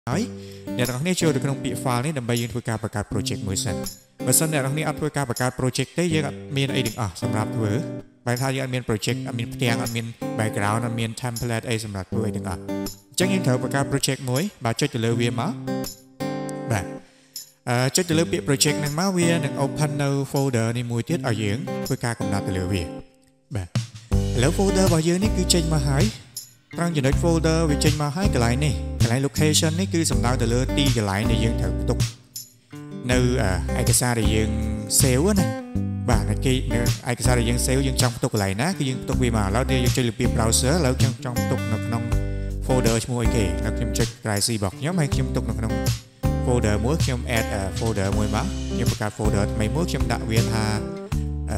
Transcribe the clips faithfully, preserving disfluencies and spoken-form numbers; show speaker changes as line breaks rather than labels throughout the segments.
ហើយអ្នកទាំងនេះចូលទៅក្នុងពាក្យ file នេះដើម្បីយើងធ្វើការបង្កើត project មួយសិនបើសិនអ្នកទាំងនេះអត់ធ្វើការបង្កើត project ទេយើងអត់មានអីទាំងអស់សម្រាប់ធ្វើបែរថាយើងអត់មាន project អត់មានផ្ទាំងអត់មាន background អត់មាន template អីសម្រាប់ធ្វើអីទាំងអស់អញ្ចឹងយើងត្រូវបង្កើត project មួយបាទចុចទៅលើវាមកបាទអឺចុចទៅលើពាក្យ project ហ្នឹងមកវានឹង open នៅ folder នេះមួយទៀតឲ្យយើងធ្វើការកំណត់ទៅលើវាបាទឥឡូវ folder របស់យើងនេះគឺចេញមកហើយត្រង់ចំណុច folder វាចេញមកហើយកន្លែងនេះកន្លែង location នេះគឺសំដៅទៅលើទីកន្លែងដែលយើងត្រូវផ្ទុកនៅឯកសារដែលយើង save ណាបាទគេនៅឯកសារដែលយើង save យើងចង់ផ្ទុកកន្លែងណាគឺយើងផ្ទុកវាមកឥឡូវយើងចុចលើពាក្យ browser ឥឡូវខ្ញុំចង់ផ្ទុកនៅក្នុង folder ឈ្មោះអីគេនៅខ្ញុំចុច drive C របស់ខ្ញុំហើយខ្ញុំផ្ទុកនៅក្នុង folder មួយខ្ញុំ add folder មួយមកខ្ញុំបង្កើត folder ថ្មីមួយខ្ញុំដាក់វាថាអឺ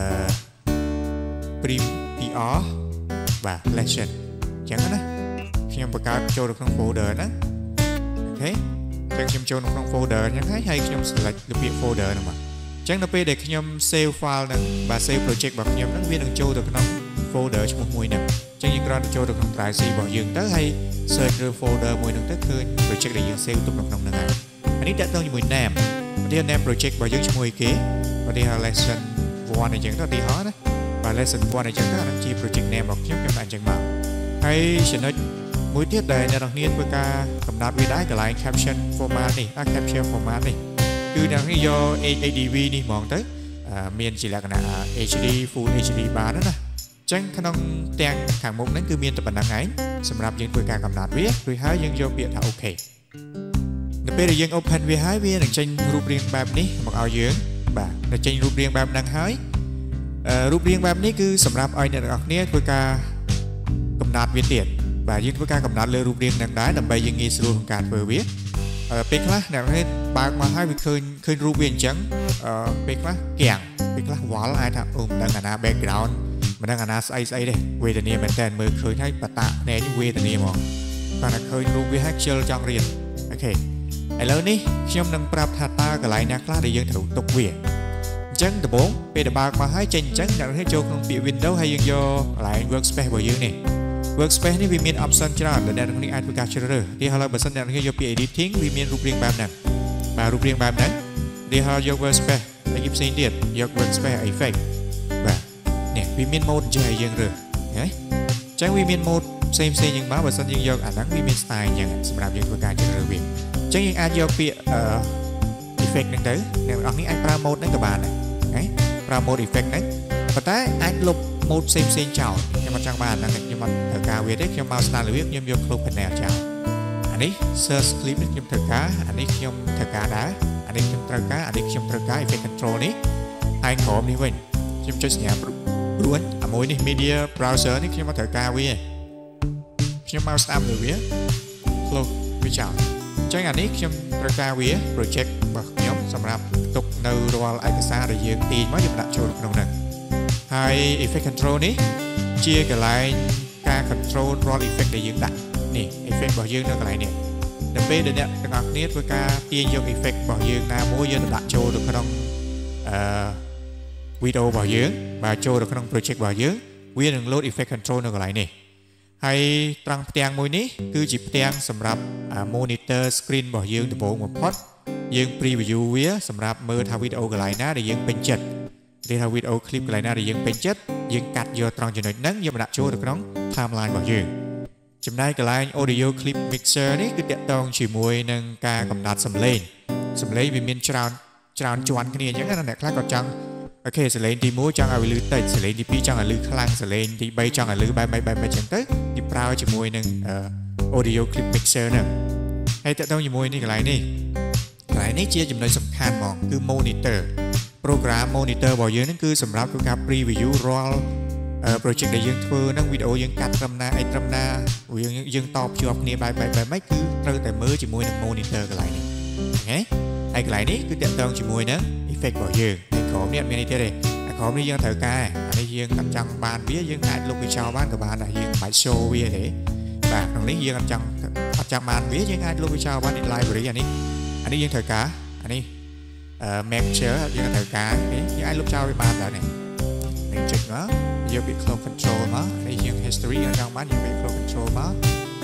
pr បាទ lesson អញ្ចឹងណាខ្ញុំបង្កើតចូលទៅក្នុង folder ហ្នឹងអូខេអញ្ចឹងខ្ញុំចូលនៅក្នុង folder អញ្ចឹងហើយហើយខ្ញុំ select លើពាក្យ folder ហ្នឹងមកអញ្ចឹងនៅពេលដែលខ្ញុំ save file ហ្នឹងបាទ save project របស់ខ្ញុំហ្នឹងវានឹងចូលទៅក្នុង folder ឈ្មោះមួយហ្នឹងអញ្ចឹងយើងគ្រាន់តែចូលទៅក្នុង drive C របស់យើងទៅហើយ search លើ folder មួយហ្នឹងទៅឃើញ project ដែលយើង save ទុកនៅក្នុងហ្នឹងហើយអានេះតើតើជាមួយ name ឧទាហរណ៍ name project របស់យើងឈ្មោះអីគេឧទាហរណ៍ lesson one អញ្ចឹងទៅឧទាហរណ៍ណាបាទ lesson one អញ្ចឹងទៅអានឹងជា project name របស់ខ្ញុំខ្ញុំដាក់អញ្ចឹងមកហើយចំណុចមួយទៀតដែលអ្នកនរគ្នាធ្វើការកំណត់វាដែរកន្លែង caption format នេះអា caption format នេះគឺអ្នកនរគ្នាយក เอช ดี วี នេះហ្មងទៅមានជាលក្ខណៈ เอช ดี full เอช ดี បានណាអញ្ចឹងក្នុងទាំងខាងមុខហ្នឹងគឺមានតែប៉ុណ្្នឹងឯងសម្រាប់យើងធ្វើការកំណត់វារួចហើយយើងយកពាក្យថា OK នៅពេលដែលយើង open វាហើយវានឹងចេញរូបរាងបែបនេះមកឲ្យយើងបាទតែចេញរូបរាងបែបហ្នឹងហើយរូបរាងបែបនេះគឺសម្រាប់ឲ្យអ្នកទាំងអស់គ្នាធ្វើការកំណត់វាទៀតបាទយើងធ្វើការកំណត់លើរូបរាងហ្នឹងដែរដើម្បីយើងងាយស្រួលក្នុងការធ្វើវាពេលខ្លះអ្នកនេះបើកមកហើយវាឃើញឃើញរូបវាអញ្ចឹងពេលខ្លះកៀងពេលខ្លះវល់អាចថាអូមិនដឹងអាណា background មិនដឹងអាណាស្អីស្អីទេវេទនាមែនតើមើលឃើញហើយបតាភ្នែកវេទនាហ្មងគាត់តែឃើញរូបវាហើយខ្ជិលចង់រៀនអូខេឥឡូវនេះខ្ញុំនឹងប្រាប់ថាតើកន្លែងណាខ្លះដែលយើងត្រូវទុកវាអញ្ចឹងដំបូងពេលដែលបើកមកហើយចេញអញ្ចឹងអ្នកនេះចូលក្នុងពាក្យ Windows ហើយយើងយកកន្លែង workspace របស់យើងនេះ workspace នេះវាមាន option ច្រើនដែលអ្នកនេះអាចធ្វើការជ្រើសរើសទីហើយបើសិនអ្នកនេះយកពាក្យ editing វាមានរូបរាងបែបហ្នឹងបាទរូបរាងបែបហ្នឹងទីហើយយក workspace ហើយផ្សេងទៀតយក workspace effect បាទនេះវាមាន mode ចេះឲ្យយើងរើសហ៎អញ្ចឹងវាមាន mode ផ្សេងផ្សេងយ៉ាងមកបើសិនយើងយកអាហ្នឹងវាមាន style អញ្ចឹងសម្រាប់យើងធ្វើការជ្រើសរើសវាអញ្ចឹងយើងអាចយកពាក្យ effect ហ្នឹងទៅអ្នកនរនេះអាចប្រើ mode ហ្នឹងក៏បានដែរហ៎ប្រើ mode effect ហ្នឹងប៉ុន្តែអាចលុប mode ផ្សេងផ្សេងចោលខ្ញុំអត់ចង់បានហ្នឹងខ្ញុំអត់ត្រូវការវាទេខ្ញុំមកស្ដារលើវាខ្ញុំយក close panel ចោលអានេះ search clip នេះខ្ញុំត្រូវការអានេះខ្ញុំត្រូវការដែរអានេះខ្ញុំត្រូវការអានេះខ្ញុំត្រូវការ effect control នេះហើយក្រោមនេះវិញខ្ញុំចុចសញ្ញាព្រួញអាមួយនេះ media browser នេះខ្ញុំអត់ត្រូវការវាខ្ញុំមកស្ដាប់លើវា close វាចោលអញ្ចឹងអានេះខ្ញុំត្រូវការវា project របស់ខ្ញុំសម្រាប់ទុកនៅរាល់ឯកសារដែលយើងទាញមកយើងដាក់ចូលក្នុងហ្នឹងហើយ effect control នេះជាកន្លែងការ control រាល់ effect ដែលយើងដាក់នេះ effect របស់យើងនៅកន្លែងនេះដល់ពេលដែលអ្នកទាំងអស់គ្នាធ្វើការទាញយក effect របស់យើងណាមួយយើងដាក់ចូលទៅក្នុងអឺ video របស់យើងបាទចូលទៅក្នុង project របស់យើងវានឹង load effect control នៅកន្លែងនេះហើយត្រង់ផ្ទាំងមួយនេះគឺជាផ្ទាំងសម្រាប់ monitor screen របស់យើងដំបូងបំផុតយើង preview វាសម្រាប់មើលថាវីដេអូកន្លែងណាដែលយើងពេញចិត្តដែលថាវីដេអូ clip កន្លែងណាដែលយើងពេញចិត្តយើងកាត់យកត្រង់ចំណុចហ្នឹងយកមកដាក់ចូលទៅក្នុង timeline របស់យើងចំណែកកន្លែង audio clip mixer នេះគឺតាក់ទងជាមួយនឹងការកំណត់សំឡេងសំឡេងវាមានច្រើនច្រើនជាន់គ្នាអញ្ចឹងណាអ្នកខ្លះក៏ចង់អូខេសំឡេងទីមួយចង់ឲ្យវាលឺតិចសំឡេងទីពីរចង់ឲ្យលឺខ្លាំងសំឡេងទីបីចង់ឲ្យលឺបែបបែបបែបអញ្ចឹងទៅទីប្រើជាមួយនឹង audio clip mixer ហ្នឹងហើយតាក់ទងជាមួយនេះកន្លែងនេះកន្លែងនេះជាចំណុចសំខាន់ហ្មងគឺ monitor program monitor របស់យើងហ្នឹងគឺសម្រាប់ធ្វើការ preview រាល់ project ដែលយើងធ្វើហ្នឹងវីដេអូយើងកាត់ត្រឹមណាអីត្រឹមណាយើងយើងតបភ្ជាប់គ្នាបែបបែបបែបម៉េចគឺត្រូវតែមើលជាមួយនឹង monitor កន្លែងនេះអូខេហើយកន្លែងនេះគឺតាក់ទងជាមួយនឹង effect របស់យើងហើយក្រោមនេះអត់មានអីទេទេអាក្រោមនេះយើងត្រូវការអានេះយើងអត់ចង់បានវាយើងអាចលុបវាចោលបានក៏បានដែរយើងមិនបាច់ show វាទេបាទក្នុងនេះយើងអត់ចង់អត់ចង់បានវាយើងអាចលុបវាចោលបាន library អានេះអានេះយើងត្រូវការអានេះmanager យើងត្រូវការយើងអាចលុបចោលវាបានដែរនេះនឹងចុចមកយកវា close control មកនេះយើង history យើងចង់បានយើងវា close control មកអា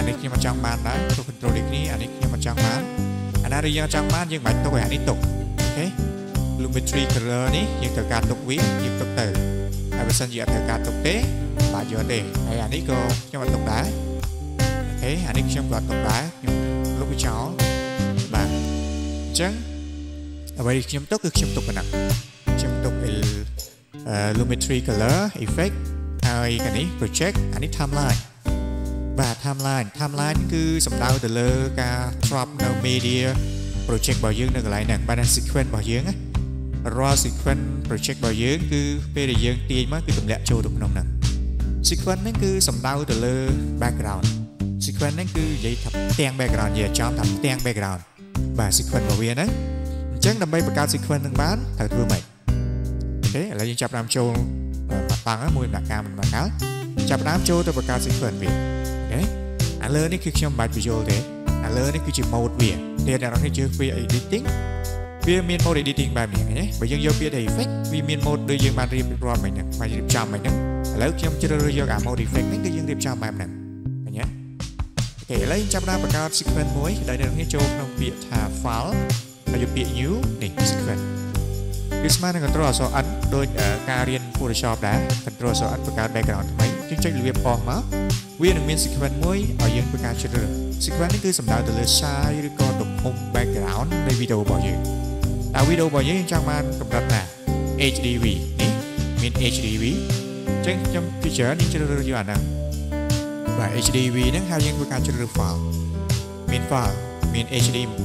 នេះខ្ញុំមកចង់បានដែរទៅ control នេះអានេះខ្ញុំមកចង់បានអាណាដែលយើងចង់បានយើងបាច់ទុកឲ្យអានេះទុកអូខេ lumetri color នេះយើងត្រូវការទុកវាយើងទុកទៅហើយបើសិនជាអត់ត្រូវការទុកទេបាទយកទេហើយអានេះក៏ខ្ញុំអត់ទុកដែរអូខេអានេះខ្ញុំក៏អត់ទុកដែរខ្ញុំលុបវាចោលបាទអញ្ចឹងអ្វីខ្ញុំទុកគឺខ្ញុំទុកប៉ុណ្ណឹងខ្ញុំទុក lumetri color effect ហើយកានេះ project អានេះ timeline បាទ timeline timeline គឺសំដៅទៅលើការ drop នៅ media project របស់យើងនៅកន្លែងហ្នឹងបាទ sequence របស់យើងណារាល់ sequence project របស់យើងគឺពេលដែលយើងទាញមកគឺទម្លាក់ចូលទៅក្នុងហ្នឹង sequence ហ្នឹងគឺសំដៅទៅលើ background sequence ហ្នឹងគឺនិយាយថាផ្ទាំង background និយាយចំថាផ្ទាំង background បាទ sequence របស់វាហ្នឹងអញ្ចឹងដើម្បីបង្កើត sequence ហ្នឹងបានត្រូវធ្វើម៉េចអូខេឥឡូវយើងចាប់ផ្ដើមចូលមកតាំងមួយដំណាក់កាលមួយដំណាក់កាលចាប់ផ្ដើមចូលទៅបង្កើត sequence វាអូខេឥឡូវនេះគឺខ្ញុំមិនបាច់ visual ទេឥឡូវនេះគឺជា mode វាតែអ្នកនរនេះជឿវា editing វាមាន mode editing បែបនេះណាបើយើងយកពាក្យ effect វាមាន mode ដូចយើងបានរៀបរាប់មិញហ្នឹងបានរៀបចំមិញហ្នឹងឥឡូវខ្ញុំជ្រើសរើសយកអា mode effect ហ្នឹងគឺយើងរៀបចំបែបហ្នឹងឃើញទេអូខេឥឡូវចាប់ផ្ដើមបង្កើត sequence មួយដែលអ្នកនរនេះចូលក្នុងពាក្យថា file ហើយយកពាក្យ new នេះ sequence គឺស្មើនឹង control អក្សរ N ដូចការរៀន Photoshop ដែរ control អក្សរ N បង្កើត background ថ្មីយើងចុចរបៀបអស់មកវានឹងមាន sequence មួយឲ្យយើងធ្វើការជ្រើសរើស sequence នេះគឺសំដៅទៅលើ size ឬក៏ទំហំ background នៃវីដេអូរបស់យើងតើវីដេអូរបស់យើងយើងចង់បានកម្រិតណា H D V នេះមាន H D V អញ្ចឹងខ្ញុំពិចារណាជ្រើសរើសយកអាហ្នឹងបាទ H D V ហ្នឹងហើយយើងធ្វើការជ្រើសរើស file មាន file មាន H D 1080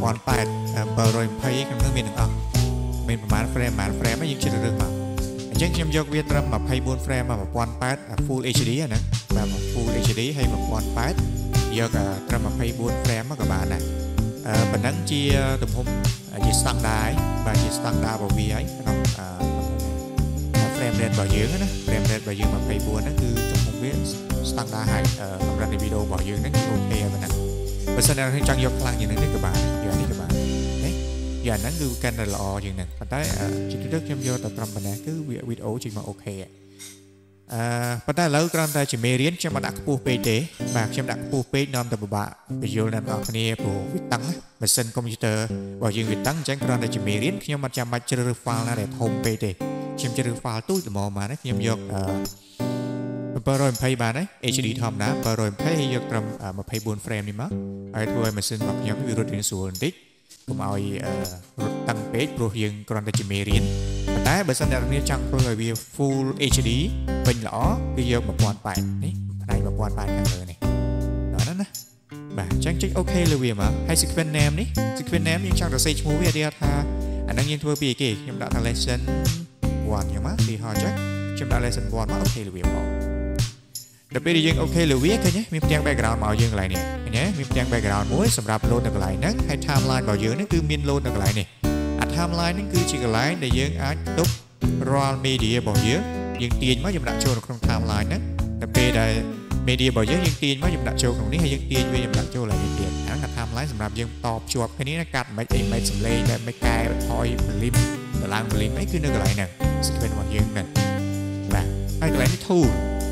720ក្នុងនោះមានទាំងអស់មានប្រមាណ frame ប្រមាណ frame យើងជ្រើសរើសមកអញ្ចឹងខ្ញុំយកវាត្រឹម24 frame មក1080 full H D ហ្នឹងបាទ full H D ហើយ1080យកត្រឹម24 frame មកក៏បានដែរអឺប៉ុណ្ណឹងជាទំហំជា standard បាទជា standard របស់វាហើយក្នុង frame rate របស់យើងណា frame rate របស់យើង24ហ្នឹងគឺទំហំវា standard ហើយកម្រិតនៃវីដេអូរបស់យើងហ្នឹងគឺអូខេហើយប៉ុណ្ណឹងបើសិនតែចង់យកខ្លាំងជាងនេះក៏បានយកនេះក៏បានយ៉ាងហ្នឹងគឺកាន់តែល្អជាងហ្នឹងប៉ុន្តែជាទូទៅខ្ញុំយកតែត្រឹមប៉ុណ្ណេះគឺវាវីដេអូចេញមកអូខេអឺប៉ុន្តែឥឡូវគ្រាន់តែជាមេរៀនខ្ញុំមិនដាក់ខ្ពស់ពេកទេបាទខ្ញុំដាក់ខ្ពស់ពេកនាំតែពិបាកបញ្យល់ដល់អ្នកគ្នាព្រោះវាតឹងម៉ាស៊ីនកុំព្យូទ័ររបស់យើងវាតឹងអញ្ចឹងគ្រាន់តែជាមេរៀនខ្ញុំមិនចាំបាច់ជ្រើសរើស file ណាដែលធំពេកទេខ្ញុំជ្រើសរើស file ទូចល្មមបានទេខ្ញុំយកអឺ720បានទេ H D ធម្មតា720ហើយយកត្រឹម24 frame នេះមកហើយធ្វើឲ្យម៉ាស៊ីនរបស់ខ្ញុំវារត់រៀងស្រួលបន្តិចកុំឲ្យរត់តឹងពេកព្រោះយើងគ្រាន់តែជាមេរៀនប៉ុន្តែបើសិនអ្នកនរចង់ធ្វើឲ្យវា full H D ពេញល្អគឺយក1080នេះផ្នែក1080ខាងលើនេះដល់ណាណាបាទអញ្ចឹងចុច OK លើវាមកហើយ sequence name នេះ sequence name យើងចង់សរសេរឈ្មោះវាគេថាអាហ្នឹងយើងធ្វើពីអីគេខ្ញុំដាក់ថា lesson 1ខ្ញុំមកទីហោចខ្ញុំដាក់ lesson 1មក OK លើវាមកដល់ពេលយើងអូខេលើវាឃើញទេមានផ្ទាំង background មកយើងកន្លែងនេះឃើញទេមានផ្ទាំង background មួយសម្រាប់ load នៅកន្លែងហ្នឹងហើយ timeline របស់យើងនេះគឺមាន load នៅកន្លែងនេះអា timeline ហ្នឹងគឺជាកន្លែងដែលយើងអាចទុករាល់ media របស់យើងយើងទាញមកយើងដាក់ចូលនៅក្នុង timeline ហ្នឹងដល់ពេលដែល media របស់យើងយើងទាញមកយើងដាក់ចូលក្នុងនេះហើយយើងទាញវាយើងដាក់ចូលឡើងនេះទៀតអាហ្នឹង timeline សម្រាប់យើងតភ្ជាប់គ្នាកាត់មិនអីមិនសំឡេងដែលមិនកែថយពលីមតម្លើងពលីមអីគឺនៅកន្លែងហ្នឹង sequence របស់យើងហ្នឹងបាទហើយកន្លែងនេះ tool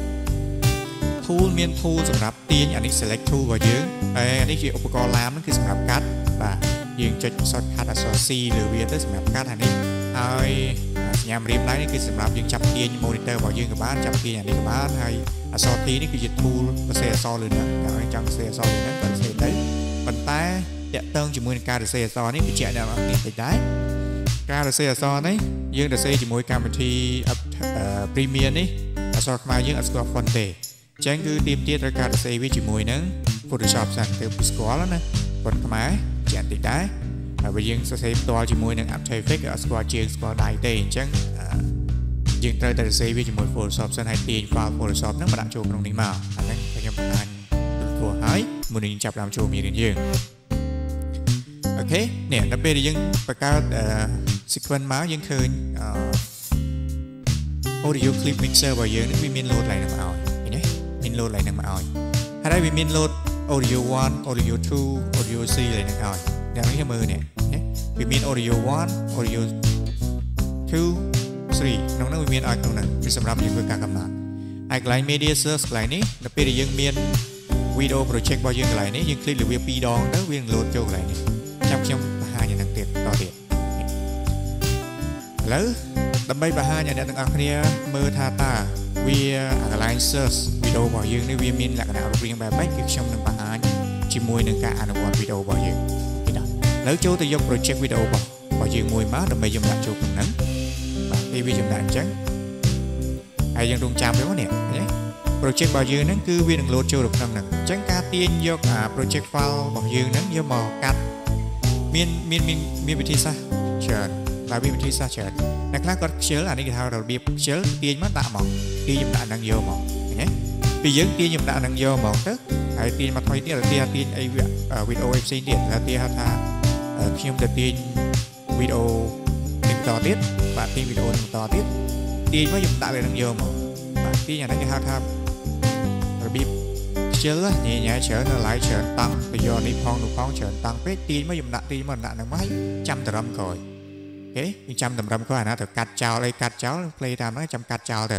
tool មាន tool សម្រាប់ទាញអានេះ select tool របស់យើងហើយអានេះជាឧបករណ៍ឡាមហ្នឹងគឺសម្រាប់កាត់បាទយើងចុច shortcut អក្សរ C លើវាទៅសម្រាប់កាត់អានេះហើយសញ្ញាម្រាមដៃនេះគឺសម្រាប់យើងចាប់ទាញ monitor របស់យើងក៏បានចាប់ទាញអានេះក៏បានហើយអក្សរ T នេះគឺជា tool សរសេរអក្សរលើហ្នឹងហើយចង់សរសេរអក្សរលើហ្នឹងក៏សរសេរទៅប៉ុន្តែតាក់ទងជាមួយនឹងការសរសេរអក្សរនេះបញ្ជាក់ដល់អ្នកនេះតិចដែរការសរសេរអក្សរនេះយើងសរសេរជាមួយកម្មវិធី Premiere នេះអក្សរខ្មែរយើងអត់ស្គាល់ font ទេអញ្ចឹងគឺទីមទៀតត្រូវការសរសេរវាជាមួយនឹង Photoshop សិនទៅពីស្គាល់ណាប៉ុន្តែខ្មែរជាក់តិចដែរហើយបើយើងសរសេរផ្ទាល់ជាមួយនឹង After Effects អត់ស្គាល់ជាងស្គាល់ដៃទេអញ្ចឹងយើងត្រូវតែសរសេរវាជាមួយ Photoshop សិនហើយទាញ file Photoshop ហ្នឹងមកដាក់ចូលក្នុងនេះមកអាហ្នឹងខ្ញុំបង្ហាញទូទៅហើយមុននឹងចាប់ដើមចូលមេរៀនយើងអូខេនេះដល់ពេលដែលយើងបង្កើត sequence មកយើងឃើញ audio clip mixer របស់យើងនេះវាមាន load ឡើងមកឲ្យមាន load ឡើងនឹងមកឲ្យហើយវាមាន load audio one audio two audio three ឡើងនឹងឲ្យយ៉ាងនេះមើលនេះវាមាន audio one audio two three ក្នុងនោះវាមានឲ្យក្នុងនោះវាសម្រាប់យើងធ្វើការកំណត់ហើយកន្លែង media source កន្លែងនេះដល់ពេលដែលយើងមាន video project របស់យើងកន្លែងនេះយើង click លើវាពីរដងទៅវានឹង load ចូលកន្លែងនេះចាំខ្ញុំបង្ហាញយ៉ាងហ្នឹងទៀតតទៀតឥឡូវដើម្បីបង្ហាញឲ្យអ្នកទាំងអស់គ្នាមើលថាតើវាកន្លែង search video របស់យើងនេះវាមានលក្ខណៈរូបរាងបែបម៉េចគឺខ្ញុំនឹងបង្ហាញជាមួយនឹងការអនុវត្ត video របស់យើងឥឡូវចូលទៅយក project video របស់របស់យើងមួយមកដើម្បីយើងដាក់ចូលក្នុងហ្នឹងបាទពេលវាចំណាក់អញ្ចឹងហើយយើងរងចាំវាមកនេះឃើញទេ project របស់យើងហ្នឹងគឺវានឹង load ចូលទៅក្នុងហ្នឹងអញ្ចឹងការទាញយកអា project file របស់យើងហ្នឹងយកមកកាត់មានមានមានមានវិធីសាស្ត្រច្រើនតែវាវិធីសាស្ត្រច្រើនអ្នកខ្លះគាត់ខ្ជិលអានេះគេហៅរបៀបខ្ជិលទាញមកដាក់មកទាញខ្ញុំដាក់ហ្នឹងយកមកឃើញទេពេលយើងទាញខ្ញុំដាក់ហ្នឹងយកមកទៅហើយទាញមកថ្មីទៀតទាញទាញអីវីដេអូផ្សេងទៀតតែទាញថាខ្ញុំទៅទាញវីដេអូនេះបន្តទៀតបាទទាញវីដេអូនេះបន្តទៀតទាញមកខ្ញុំដាក់វាហ្នឹងយកមកបាទទាញអានេះគេហៅថារបៀបខ្ជិលញ៉ៃញ៉ៃច្រើននៅឡាយច្រើនតាំងទៅយកនេះផងនោះផងច្រើនតាំងពេកទាញមកខ្ញុំដាក់ទាញមកដាក់ហ្នឹងមកចាំតរំក្រោយអូខេយើងចាំតម្រឹមគាត់អាណាទៅកាត់ចោលអីកាត់ចោល play តាមហ្នឹងចាំកាត់ចោលទៅ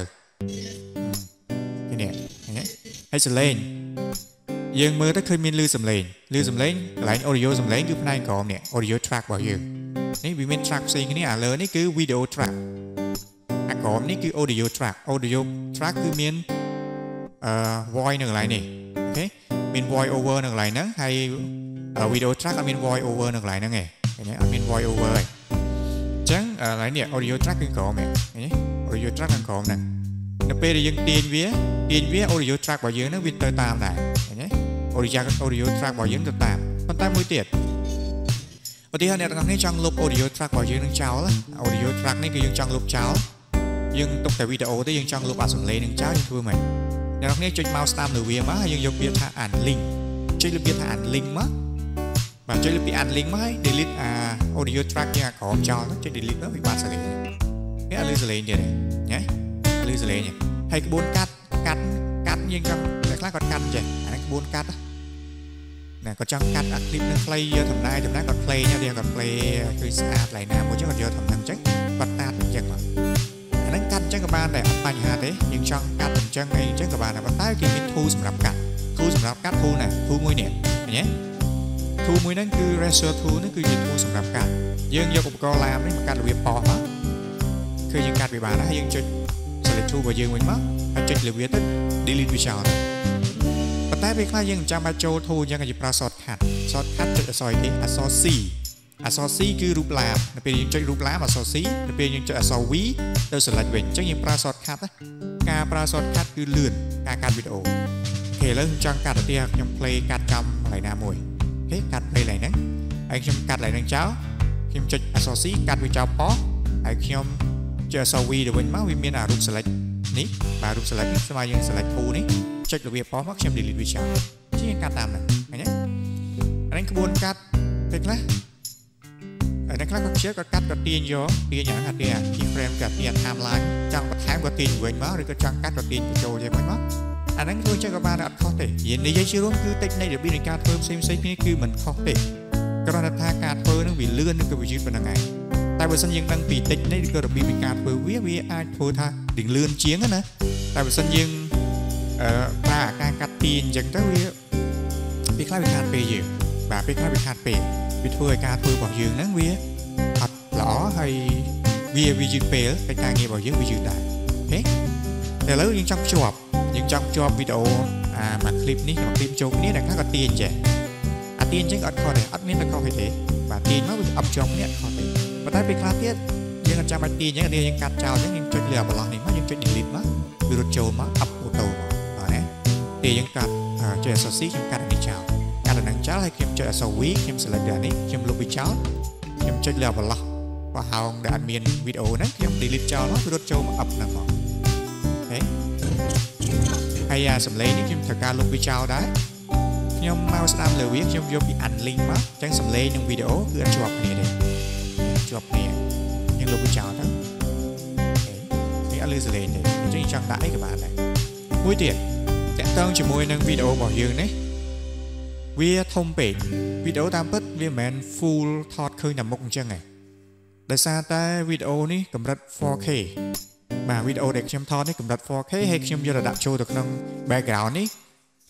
នេះនេះហើយសលេងយើងមើលទៅឃើញមានលឺសំឡេងលឺសំឡេងកន្លែង audio សំឡេងគឺផ្នែកក្រោមនេះ audio track របស់យើងនេះវាមាន track ផ្សេងគ្នាអាលើនេះគឺ video track អាក្រោមនេះគឺ audio track audio track គឺមានអឺ voice នៅកន្លែងនេះអូខេមាន voice over នៅកន្លែងហ្នឹងហើយ video track អត់មាន voice over នៅកន្លែងហ្នឹងទេឃើញទេអត់មាន voice over ទេចឹងកន្លែងនេះ audio track គឺក្រោមហ្នឹងឃើញទេ audio track ខាងក្រោមហ្នឹងនៅពេលដែលយើងទាញវាទាញវា audio track របស់យើងហ្នឹងវាទៅតាមដែរឃើញទេ audio audio track របស់យើងទៅតាមប៉ុន្តែមួយទៀតឧទាហរណ៍អ្នកទាំងអស់គ្នាចង់លុប audio track របស់យើងនឹងចោល audio track នេះគឺយើងចង់លុបចោលយើងទុកតែវីដេអូទេយើងចង់លុបអាសំឡេងនឹងចោលយើងធ្វើម៉េចអ្នកទាំងអស់គ្នាចុច mouse តាមលើវាមកហើយយើងយកវាថា add link ចុចលើវាថា add link មកបាទចុចលើពី add link មកហើយ delete អា audio track យើងអាក្រោមចោលចុច delete ទៅវាបាត់សលេងនេះអត់លឺសលេងទៀតទេញ៉ៃអត់លឺសលេងទេហើយក្បួនកាត់កាត់កាត់យើងចង់អ្នកខ្លះគាត់កាត់ចេះអានេះក្បួនកាត់ណាគាត់ចង់កាត់អា clip នឹងខ្លីយកដំណើរដំណើរគាត់ play ទេគាត់ play គឺស្អាតឡៃណាមួយចឹងគាត់យកដំណឹងចឹងគាត់តាត់អញ្ចឹងមកអាហ្នឹងកាត់អញ្ចឹងក៏បានដែរអត់បញ្ហាទេយើងចង់កាត់អញ្ចឹងអីអញ្ចឹងក៏បានដែរប៉ុន្តែគេមាន tool សម្រាប់កាត់ tool សម្រាប់កាត់ tool ណា tool មួយនេះឃើញទេ tool មួយហ្នឹងគឺ razor tool នេះគឺជា tool សម្រាប់កាត់យើងយកឧបករណ៍ឡាមនេះមកកាត់របៀបប៉ោះមកគឺយើងកាត់វាបានហើយយើងចុច select tool របស់យើងវិញមកហើយចុចលើវាទៅ delete វាចោលប៉ុន្តែពេលខ្លះយើងមិនចាំបាច់ចូល tool អញ្ចឹងគេប្រើ shortcut shortcut ចុចអក្សរគេអក្សរ C អក្សរ C គឺរូបឡាមនៅពេលយើងចុចរូបឡាមអក្សរ C នៅពេលយើងចុចអក្សរ V ទៅ select វិញអញ្ចឹងយើងប្រើ shortcut ការប្រើ shortcut គឺលឿនការកាត់វីដេអូអូខេឥឡូវខ្ញុំចង់កាត់ទៅទៀតខ្ញុំ play កាត់ចំកន្លែងណាមួយអូខេកាត់ play កន្លែងហ្នឹងហើយខ្ញុំកាត់កន្លែងហ្នឹងចោលខ្ញុំចុចអក្សរ C កាត់វាចោលប៉ោះហើយខ្ញុំចុចអក្សរ V ទៅវិញមកវាមានអារូប select នេះបាទរូប select នេះស្មើយើង select tool នេះចុចលើវាប៉ោះមកខ្ញុំ delete វាចោលជាងកាត់តាមហ្នឹងឃើញទេអានេះក្បួនកាត់ពេលខ្លះហើយអ្នកខ្លះក៏ជឿក៏កាត់ក៏ទាញយកទាញយ៉ាងថាទាញ key frame ក៏ទាញ timeline ចង់បន្ថែមក៏ទាញវិញមកឬក៏ចង់កាត់ក៏ទាញបញ្ចូលទៅវិញមកអាហ្នឹងធ្វើចឹងក៏បានអត់ខុសទេនិយាយជារួមគឺតិចនៃរបៀបនៃការធ្វើផ្សេងផ្សេងគ្នាគឺមិនខុសទេគ្រាន់តែថាការធ្វើនឹងវាលឿននិងក៏វាយឺតប៉ុណ្ណឹងឯងតែបើសិនយើងដឹងពីតិចនៃឬក៏របៀបនៃការធ្វើវាវាអាចធ្វើថារៀងលឿនជាងណាតែបើសិនយើងអឺប្រើការកាត់ទាញអញ្ចឹងទៅវាពេលខ្លះវាខាតពេលយើងបាទពេលខ្លះវាខាតពេលវាធ្វើឲ្យការធ្វើរបស់យើងហ្នឹងវាអត់ល្អហើយវាវាយឺតពេលកិច្ចការងាររបស់យើងវាយឺតដែរអូខេតែឥឡូវយើងចង់ភ្ជាប់យើងចង់ភ្ជាប់វីដេអូអាមួយ clip នេះមួយ clip ចូលគ្នាតែខ្លះក៏ទាញចេះអាទាញអញ្ចឹងអត់ខុសទេអត់មានតែខុសទេបាទទាញមកវាអប់ជាប់គ្នាអត់ខុសទេប៉ុន្តែពេលខ្លះទៀតយើងអត់ចាំបាច់ទាញអញ្ចឹងយើងកាត់ចោលអញ្ចឹងយើងចុចលើអាបន្លោះនេះមកយើងចុច delete មកវារត់ចូលមកអប់អូតូមកបាទណាទេយើងកាត់ចុចអក្សរ C ខ្ញុំកាត់នេះចោលកាត់នឹងចោលហើយខ្ញុំចុចអក្សរ V ខ្ញុំ select លើនេះខ្ញុំលុបវាចោលខ្ញុំចុចលើអាបន្លោះបើហោងដែលអត់មានវីដេអូហ្នឹងខ្ញុំ delete ចោលមកវារត់ចូលមកអប់ហ្នឹងមកអូខេហើយអាសំឡេងនេះខ្ញុំត្រូវការលុបវាចោលដែរខ្ញុំមកស្ដាប់លើវាខ្ញុំយកពី unlink មកអញ្ចឹងសំឡេងនិងវីដេអូគឺអត់ជាប់គ្នាទេជាប់គ្នាយើងលុបវាចោលទៅអូខេនេះអត់លឺសំឡេងទេអញ្ចឹងចង់ដាក់អីក៏បានដែរមួយទៀតតាក់ទងជាមួយនឹងវីដេអូរបស់យើងនេះវាធំពេកវីដេអូតាមពិតវាមិនមែន full ថតឃើញតែមុខអញ្ចឹងទេដោយសារតែវីដេអូនេះកម្រិត four K បាទវីដេអូដែលខ្ញុំថតនេះកម្រិត four K ហើយខ្ញុំយកទៅដាក់ចូលទៅក្នុង background នេះ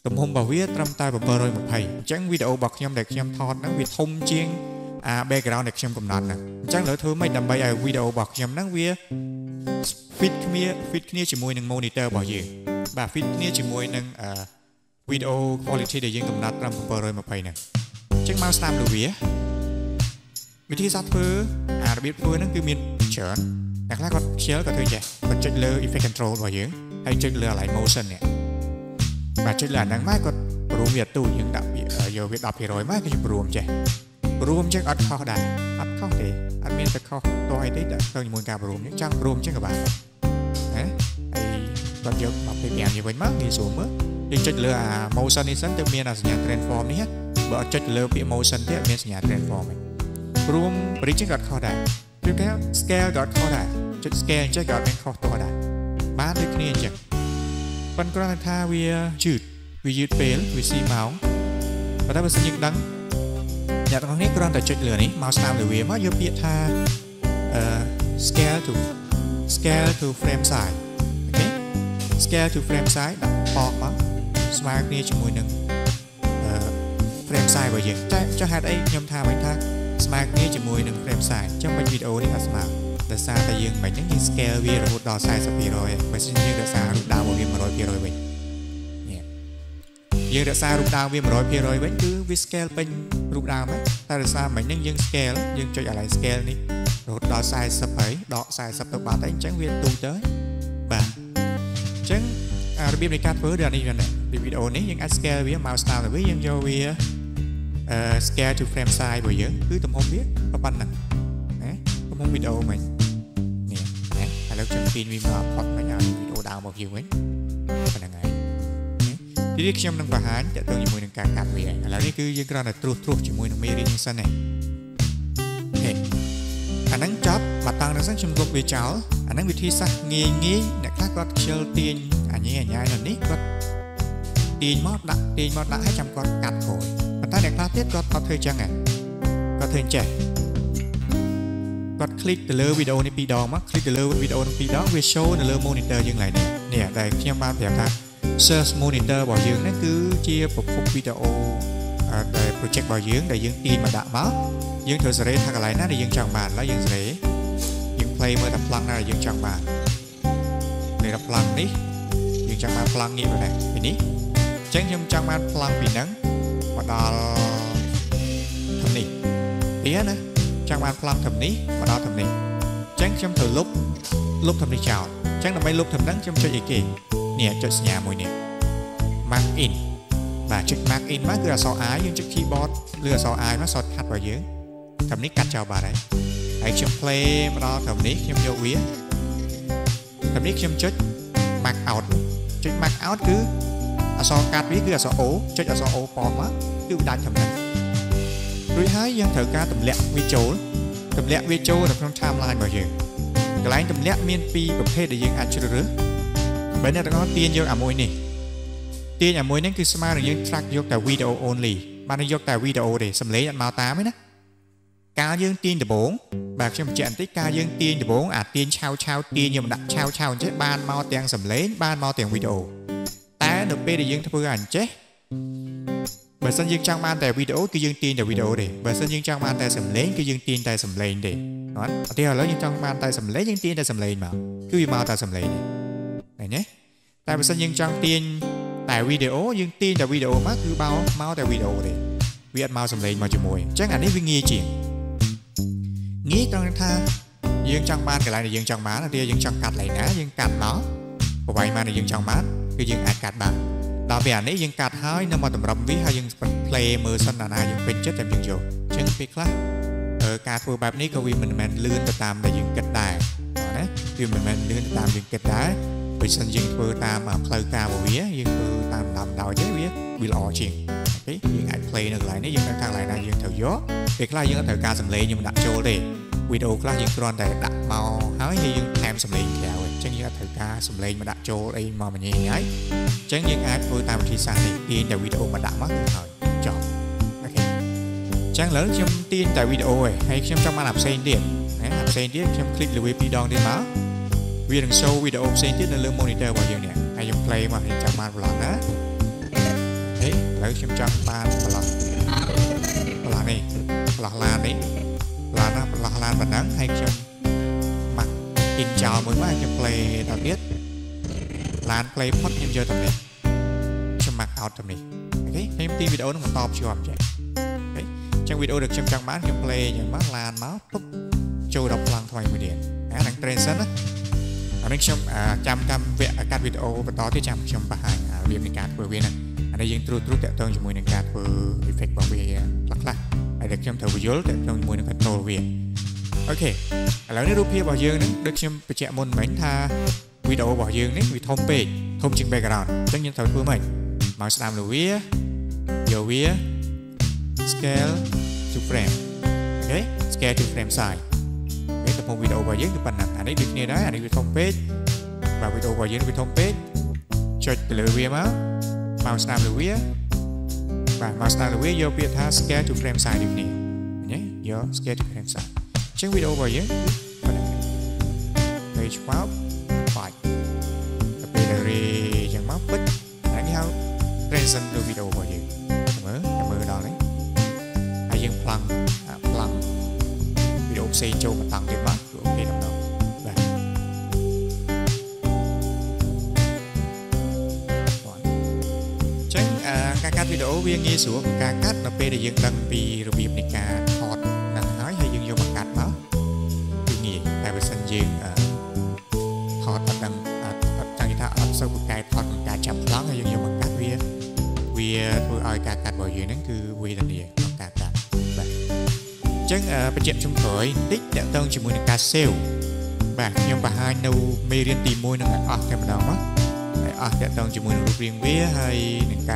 ទំហំរបស់វាត្រឹមតែbảy trăm hai mươiអញ្ចឹងវីដេអូរបស់ខ្ញុំដែលខ្ញុំថតហ្នឹងវាធំជាងអា background ដែលខ្ញុំកំណត់ហ្នឹងអញ្ចឹងលើធ្វើម៉េចដើម្បីឲ្យវីដេអូរបស់ខ្ញុំហ្នឹងវា fit គ្នា fit គ្នាជាមួយនឹង monitor របស់យើងបាទ fit គ្នាជាមួយនឹង video quality ដែលយើងកំណត់ត្រឹមbảy trăm hai mươiហ្នឹងអញ្ចឹងមកស្ដាប់លើវាវិធីសាស្ត្រធ្វើអារបៀបធ្វើហ្នឹងគឺមានច្រើនអ្នកខ្លះគាត់ខ្ជិលគាត់ធ្វើចេះគាត់ចុចលើ effect control របស់យើងហើយចុចលើ align motion នេះបាទចុចលើអាហ្នឹងមកគាត់ព្រមវាទូយើងដាក់យកវាten percentមកគឺព្រមចេះព្រមចឹងអត់ខុសដែរអត់ខុសទេអត់មានតែខុសតោះអីទេតែទៅជាមួយការព្រមចឹងចង់ព្រមចឹងក៏បានណាហើយគាត់យកមកពីយ៉ាងនេះវិញមកងាយស្រួលមើលយើងចុចលើអា motion នេះសិនទៅមានអាសញ្ញា transform នេះបើអត់ចុចលើពាក្យ motion ទេអត់មានសញ្ញា transform ទេព្រម bridge ចឹងក៏អត់ខុសដែរគឺគេ scale ក៏អត់ខុសដែរចុច scale ចឹងក៏អត់មានខុសតោះដែរបានដូចគ្នាអញ្ចឹងប៉ុន្តែគ្រាន់តែថាវាយឺតវាយឺតពេលវាស៊ីម៉ោងប៉ុន្តែបើសិនយើងដឹងអ្នកទាំងនេះគ្រាន់តែចុចលើនេះមកស្ដាប់លើវាមកយកពាក្យថា scale to scale to frame size អូខេ scale to frame size ដាក់បកមកស្មើគ្នាជាមួយនឹង frame size របស់យើងតែចុះហេតុអីខ្ញុំថាវិញថាស្មើគ្នាជាមួយនឹង frame size អញ្ចឹងមិនវីដេអូនេះអត់ស្មើដោយសារតែយើងមិនហ្នឹងយើង scale វារហូតដល់forty percent បើមិនយើងរក្សារូបដើមរបស់វាone hundred percent វិញនេះយើងរក្សារូបដើមវាone hundred percent វិញគឺវា scale ពេញរូបដើមហ្នឹងតែដោយសារមិនហ្នឹងយើង scale យើងចុច align scale នេះរហូតដល់forty percent ហើយដកforty percent ទៅបាត់ហើយអញ្ចឹងវាទូទៅបាទអញ្ចឹងរបៀបនៃការធ្វើដូចនេះហ្នឹងពីវីដេអូនេះយើងអាច scale វាមក style ទៅវាយើងយកវា scale to frame size របស់យើងគឺទំហំវាប៉ុណ្ណឹងណាទំហំវីដេអូមិញនេះណាឥឡូវខ្ញុំពីនវាមកផុតមកឲ្យវីដេអូដើមរបស់យើងវិញប៉ុណ្ណឹងហើយទីនេះខ្ញុំនឹងបង្ហាញតើទៅជាមួយនឹងការកាត់វាឥឡូវនេះគឺយើងគ្រាន់តែត្រួសត្រាសជាមួយនឹងមេរៀននេះសិនទេអូខេអាហ្នឹងចប់បាត់តាំងហ្នឹងសិនខ្ញុំលុបវាចោលអាហ្នឹងវិធីសាស្ត្រងាយងាយអ្នកខ្លះគាត់ខ្ជិលទាញអញអញ្ញាយនៅនេះគាត់ទាញមកដាក់ទាញមកដាក់ឲ្យចាំគាត់កាត់ក្រោយប៉ុន្តែអ្នកខ្លះទៀតគាត់អត់ធ្វើចឹងហ៎គាត់ធ្វើចេះគាត់คลิกទៅលើវីដេអូនេះពីរដងមកคลิกទៅលើវីដេអូនេះពីរដងវា show នៅលើ monitor យើងឡើយនេះនេះតែខ្ញុំបានប្រាប់ថា search monitor របស់យើងនេះគឺជាប្រភពវីដេអូដែល project របស់យើងដែលយើងទាញមកដាក់មកយើងត្រូវសេរីថាកន្លែងណាដែលយើងចង់បានឡើយយើងសេរីយើង play មើលតែប្លង់ណាដែលយើងចង់បាននេះដល់ប្លង់នេះយើងចង់បានប្លង់នេះបែបនេះនេះអញ្ចឹងខ្ញុំចង់បានប្លង់ពីហ្នឹងមកដល់ធំនេះទៀតណាចង់បានប្លង់ធំនេះមកដល់ធំនេះអញ្ចឹងខ្ញុំត្រូវលុបលុបធំនេះចោលអញ្ចឹងដើម្បីលុបធំហ្នឹងខ្ញុំចុចអីគេនេះចុចសញ្ញាមួយនេះ mark in បាទចុច mark in មកគឺអក្សរ I យើងចុច keyboard លើអក្សរ I មក shortcut របស់យើងធំនេះកាត់ចោលបាត់ហើយហើយខ្ញុំ play មកដល់ធំនេះខ្ញុំយកវាធំនេះខ្ញុំចុច mark out ចុច mark out គឺអក្សរកាត់វាគឺអក្សរ O ចុចអក្សរ O ប៉មកគឺវាដាច់ធំហ្នឹងរួចហើយយើងត្រូវការទម្លាក់វាចូលទម្លាក់វាចូលនៅក្នុង timeline របស់យើងកន្លែងទម្លាក់មានពីរប្រភេទដែលយើងអាចជ្រើសរើសបើអ្នកទាំងអស់ទាញយកអាមួយនេះទាញអាមួយនេះគឺស្មើនឹងយើង track យកតែ video only បានយកតែ video ទេសំឡេងអត់មកតាមទេណាកាលយើងទាញដំបងបាទខ្ញុំបញ្ជាក់បន្តិចកាលយើងទាញដំបងអាទាញឆាវឆាវទាញយកមកដាក់ឆាវឆាវអញ្ចេះបានមកទាំងសំឡេងបានមកទាំង video តែនៅពេលដែលយើងធ្វើអញ្ចេះបើសិនយើងចង់បានតែ video គឺយើងទាញតែ video ទេបើសិនយើងចង់បានតែសំឡេងគឺយើងទាញតែសំឡេងទេអត់អត់ទេឥឡូវយើងចង់បានតែសំឡេងយើងទាញតែសំឡេងមកគឺវាមកតែសំឡេងទេឃើញទេតែបើសិនយើងចង់ទាញតែ video យើងទាញតែ video មកគឺបោមកតែ video ទេវាអត់មកសំឡេងមកជាមួយអញ្ចឹងអានេះវាងាយជាងងាយត្រង់ថាយើងចង់បានកន្លែងដែលយើងចង់បានតែយើងចង់កាត់កន្លែងណាយើងកាត់មកប្រវាយមកដែលយើងចង់បានគឺយើងអាចកាត់បានដល់ពេលអានេះយើងកាត់ហើយនៅមកតម្រុំវាហើយយើង play មើលសិនណាយើងពេញចិត្តតែយើងយកអញ្ចឹងពេលខ្លះការធ្វើបែបនេះក៏វាមិនមែនលឿនទៅតាមដែលយើងគិតដែរណាវាមិនមែនលឿនទៅតាមយើងគិតដែរបើសិនយើងធ្វើតាមផ្លូវការរបស់វាយើងធ្វើតាមដំដោយទេវាវាល្អជាងអូខេយើងអាច play នៅកន្លែងនេះយើងដឹងថាកន្លែងណាយើងត្រូវយកពេលខ្លះយើងអត់ត្រូវការសំឡេងយើងដាក់ចូលទេវីដេអូខ្លះយើងគ្រាន់តែដាក់មកហើយយើងថែមសំឡេងក្រៅអញ្ចឹងយើងអត់ត្រូវការសំឡេងមកដាក់ចូលអីមកមញ៉េហើយអញ្ចឹងយើងអាចធ្វើតាមវិធីសាស្ត្រនេះទាញតែវីដេអូមកដាក់មកគឺហើយចប់អូខេអញ្ចឹងឥឡូវខ្ញុំទាញតែវីដេអូឯងហើយខ្ញុំចង់បានអាផ្សេងទៀតណាអាផ្សេងទៀតខ្ញុំคลิกលើវាពីរដងទៀតមកវានឹង show វីដេអូផ្សេងទៀតនៅលើ monitor របស់យើងនេះហើយខ្ញុំ play មកខ្ញុំចាំបានប្លង់ណាឥឡូវខ្ញុំចង់បានប្រឡោះប្រឡោះនេះប្រឡោះឡាននេះឡានណាប្រឡោះឡានប៉ុណ្ណឹងហើយខ្ញុំមកអ៊ីនចោលមួយមកខ្ញុំ play ដល់ទៀតឡាន play ផុតខ្ញុំយកទៅនេះខ្ញុំមក out ទៅនេះអូខេខ្ញុំទីវីដេអូនឹងបន្តភ្ជាប់ចេះអូខេអញ្ចឹងវីដេអូដែលខ្ញុំចង់បានខ្ញុំ play យ៉ាងមកឡានមកពុបចូលដល់ប្លង់ថ្មីមួយទៀតអាហ្នឹង train សិនណាអានេះខ្ញុំចាំតាមវគ្គកាត់វីដេអូបន្តទៀតចាំខ្ញុំបង្ហាញរបៀបនៃការធ្វើវាណាអានេះយើងត្រួតត្រួតតាក់ទងជាមួយនឹងការធ្វើ effect របស់វាខ្លះខ្លះហើយដែលខ្ញុំត្រូវបញ្យល់តាក់ទងជាមួយនឹង control វាអូខេឥឡូវនេះរូបភាពរបស់យើងនឹងដូចខ្ញុំបញ្ជាក់មុនមិញថាវីដេអូរបស់យើងនេះវាធំពេកធំជាង background អញ្ចឹងយើងត្រូវធ្វើម៉េចមកស្ដាំលើវាយកវា scale to frame អូខេ scale to frame size cái tập một video vào dưới cái phần này anh ấy được như đấy anh ấy bị thông page và video vào dưới bị thông page cho lựa video máu màu snap lựa video và màu snap lựa video vô biệt tha scale to frame size được nè nhé vô scale to frame size check video vào dưới phần này page máu phải bây giờ đi chẳng máu bích đánh nhau transition đưa video vào dưới mở mở đó đấy hay dừng plug plug video xây châu mà tăng tiền mắt ok đồng đồng và chắc ca cắt video viên nghe xuống ca cắt là p để dựng đăng vìរបៀបនៃការថតនឹងហើយហើយយើងយកមកកាត់មកគឺងាយតែបើសិនយើងថតអត់ដឹងអត់ចង់និយាយថាអត់សូវប្រកែកថតក្នុងការចាប់ប្លង់ហើយយើងយកមកកាត់វាវាធ្វើឲ្យការកាត់របស់យើងហ្នឹងគឺវេទនាក្នុងការកាត់បាទចឹងបញ្ជាក់ជំនួយតិចតើតើជាមួយនឹងការ save បាទខ្ញុំបង្ហាញនៅមេរៀនទីមួយនឹងអស់តែម្ដងមកហើយអស់តើតើជាមួយនឹងរូបរាងវាហើយនឹងការ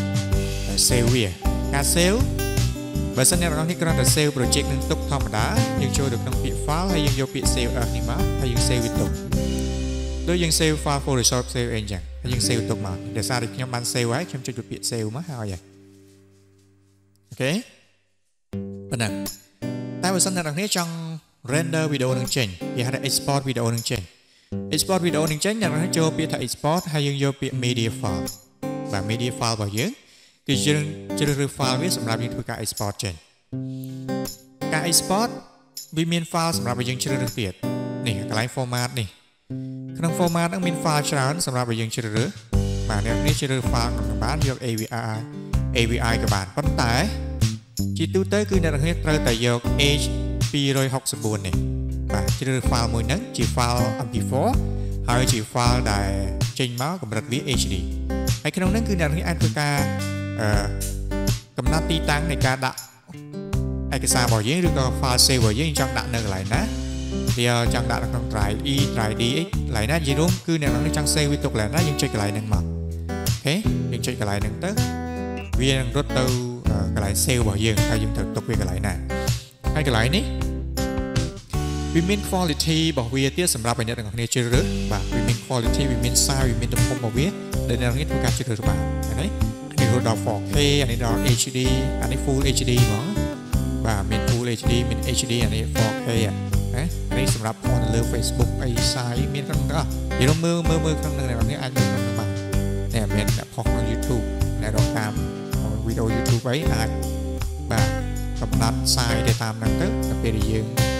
save វាការ save បើសិនអ្នកនរនេះគ្រាន់តែ save project នឹងទុកធម្មតាយើងចូលទៅក្នុងពាក្យ file ហើយយើងយកពាក្យ save as នេះមកហើយយើង save វាទុកដូចយើង save file Photoshop save អីចឹងហើយយើង save ទុកមកដោយសារតែខ្ញុំបាន save ហើយខ្ញុំចុចពាក្យ save មកហើយអូខេប៉ុណ្ណឹងតែបើសិនអ្នកនរនេះចង់ render វីដេអូនឹងចេញគេហៅថា export វីដេអូនឹងចេញ export វីដេអូនឹងចេញអ្នកនរនេះចូលពាក្យថា export ហើយយើងយកពាក្យ media file បាទ media file របស់យើងគឺយើងជ្រើសរើស file វាសម្រាប់យើងធ្វើការ export ចេញការ export វាមាន file សម្រាប់ឲ្យយើងជ្រើសរើសទៀតនេះកន្លែង format នេះក្នុង format ហ្នឹងមាន file ច្រើនសម្រាប់ឲ្យយើងជ្រើសរើសបាទអ្នកនេះជ្រើសរើស file ក្នុងបានយក A V I A V I ក៏បានប៉ុន្តែជាទូទៅគឺអ្នកនរគ្នាត្រូវតែយក H two sixty-four នេះបាទជ្រើសរើស file មួយហ្នឹងជា file M P four ហើយជា file ដែលចេញមកកម្រិតវា H D ហើយក្នុងហ្នឹងគឺអ្នកនរគ្នាអាចធ្វើការអឺកំណត់ទីតាំងនៃការដាក់ឯកសាររបស់យើងឬក៏ file save របស់យើងចង់ដាក់នៅកន្លែងណាវាចង់ដាក់នៅក្នុង drive E drive D អីកន្លែងណានិយាយរួមគឺអ្នកនរគ្នាចង់ save វាទុកកន្លែងណាយើងចុចកន្លែងហ្នឹងមកអូខេយើងចុចកន្លែងហ្នឹងទៅវានឹងរត់ទៅកន្លែង save របស់យើងហើយយើងត្រូវទុកវាកន្លែងណាហើយកន្លែងនេះវាមាន quality របស់វាទៀតសម្រាប់ឲ្យអ្នកទាំងអស់គ្នាជ្រើសរើសបាទវាមាន quality វាមាន size វាមានទំហំរបស់វាដែលអ្នកទាំងអស់គ្នាធ្វើការជ្រើសរើសបានឃើញទេនេះរត់ដល់ four K អានេះដល់ H D អានេះ Full H D ហ្មងបាទមាន Full H D មាន H D អានេះ four K ណាអានេះសម្រាប់ផុសនៅលើ Facebook អី size មានក្នុងហ្នឹងអស់និយាយមើលមើលមើលក្នុងហ្នឹងអ្នកទាំងអស់គ្នាអាចមើលក្នុងហ្នឹងបានតែមានអ្នកផុសក្នុង YouTube អ្នករកតាមវីដេអូ YouTube អីអាចបាទកំណត់ size ទៅតាមហ្នឹងទៅដល់ពេលដែលយើង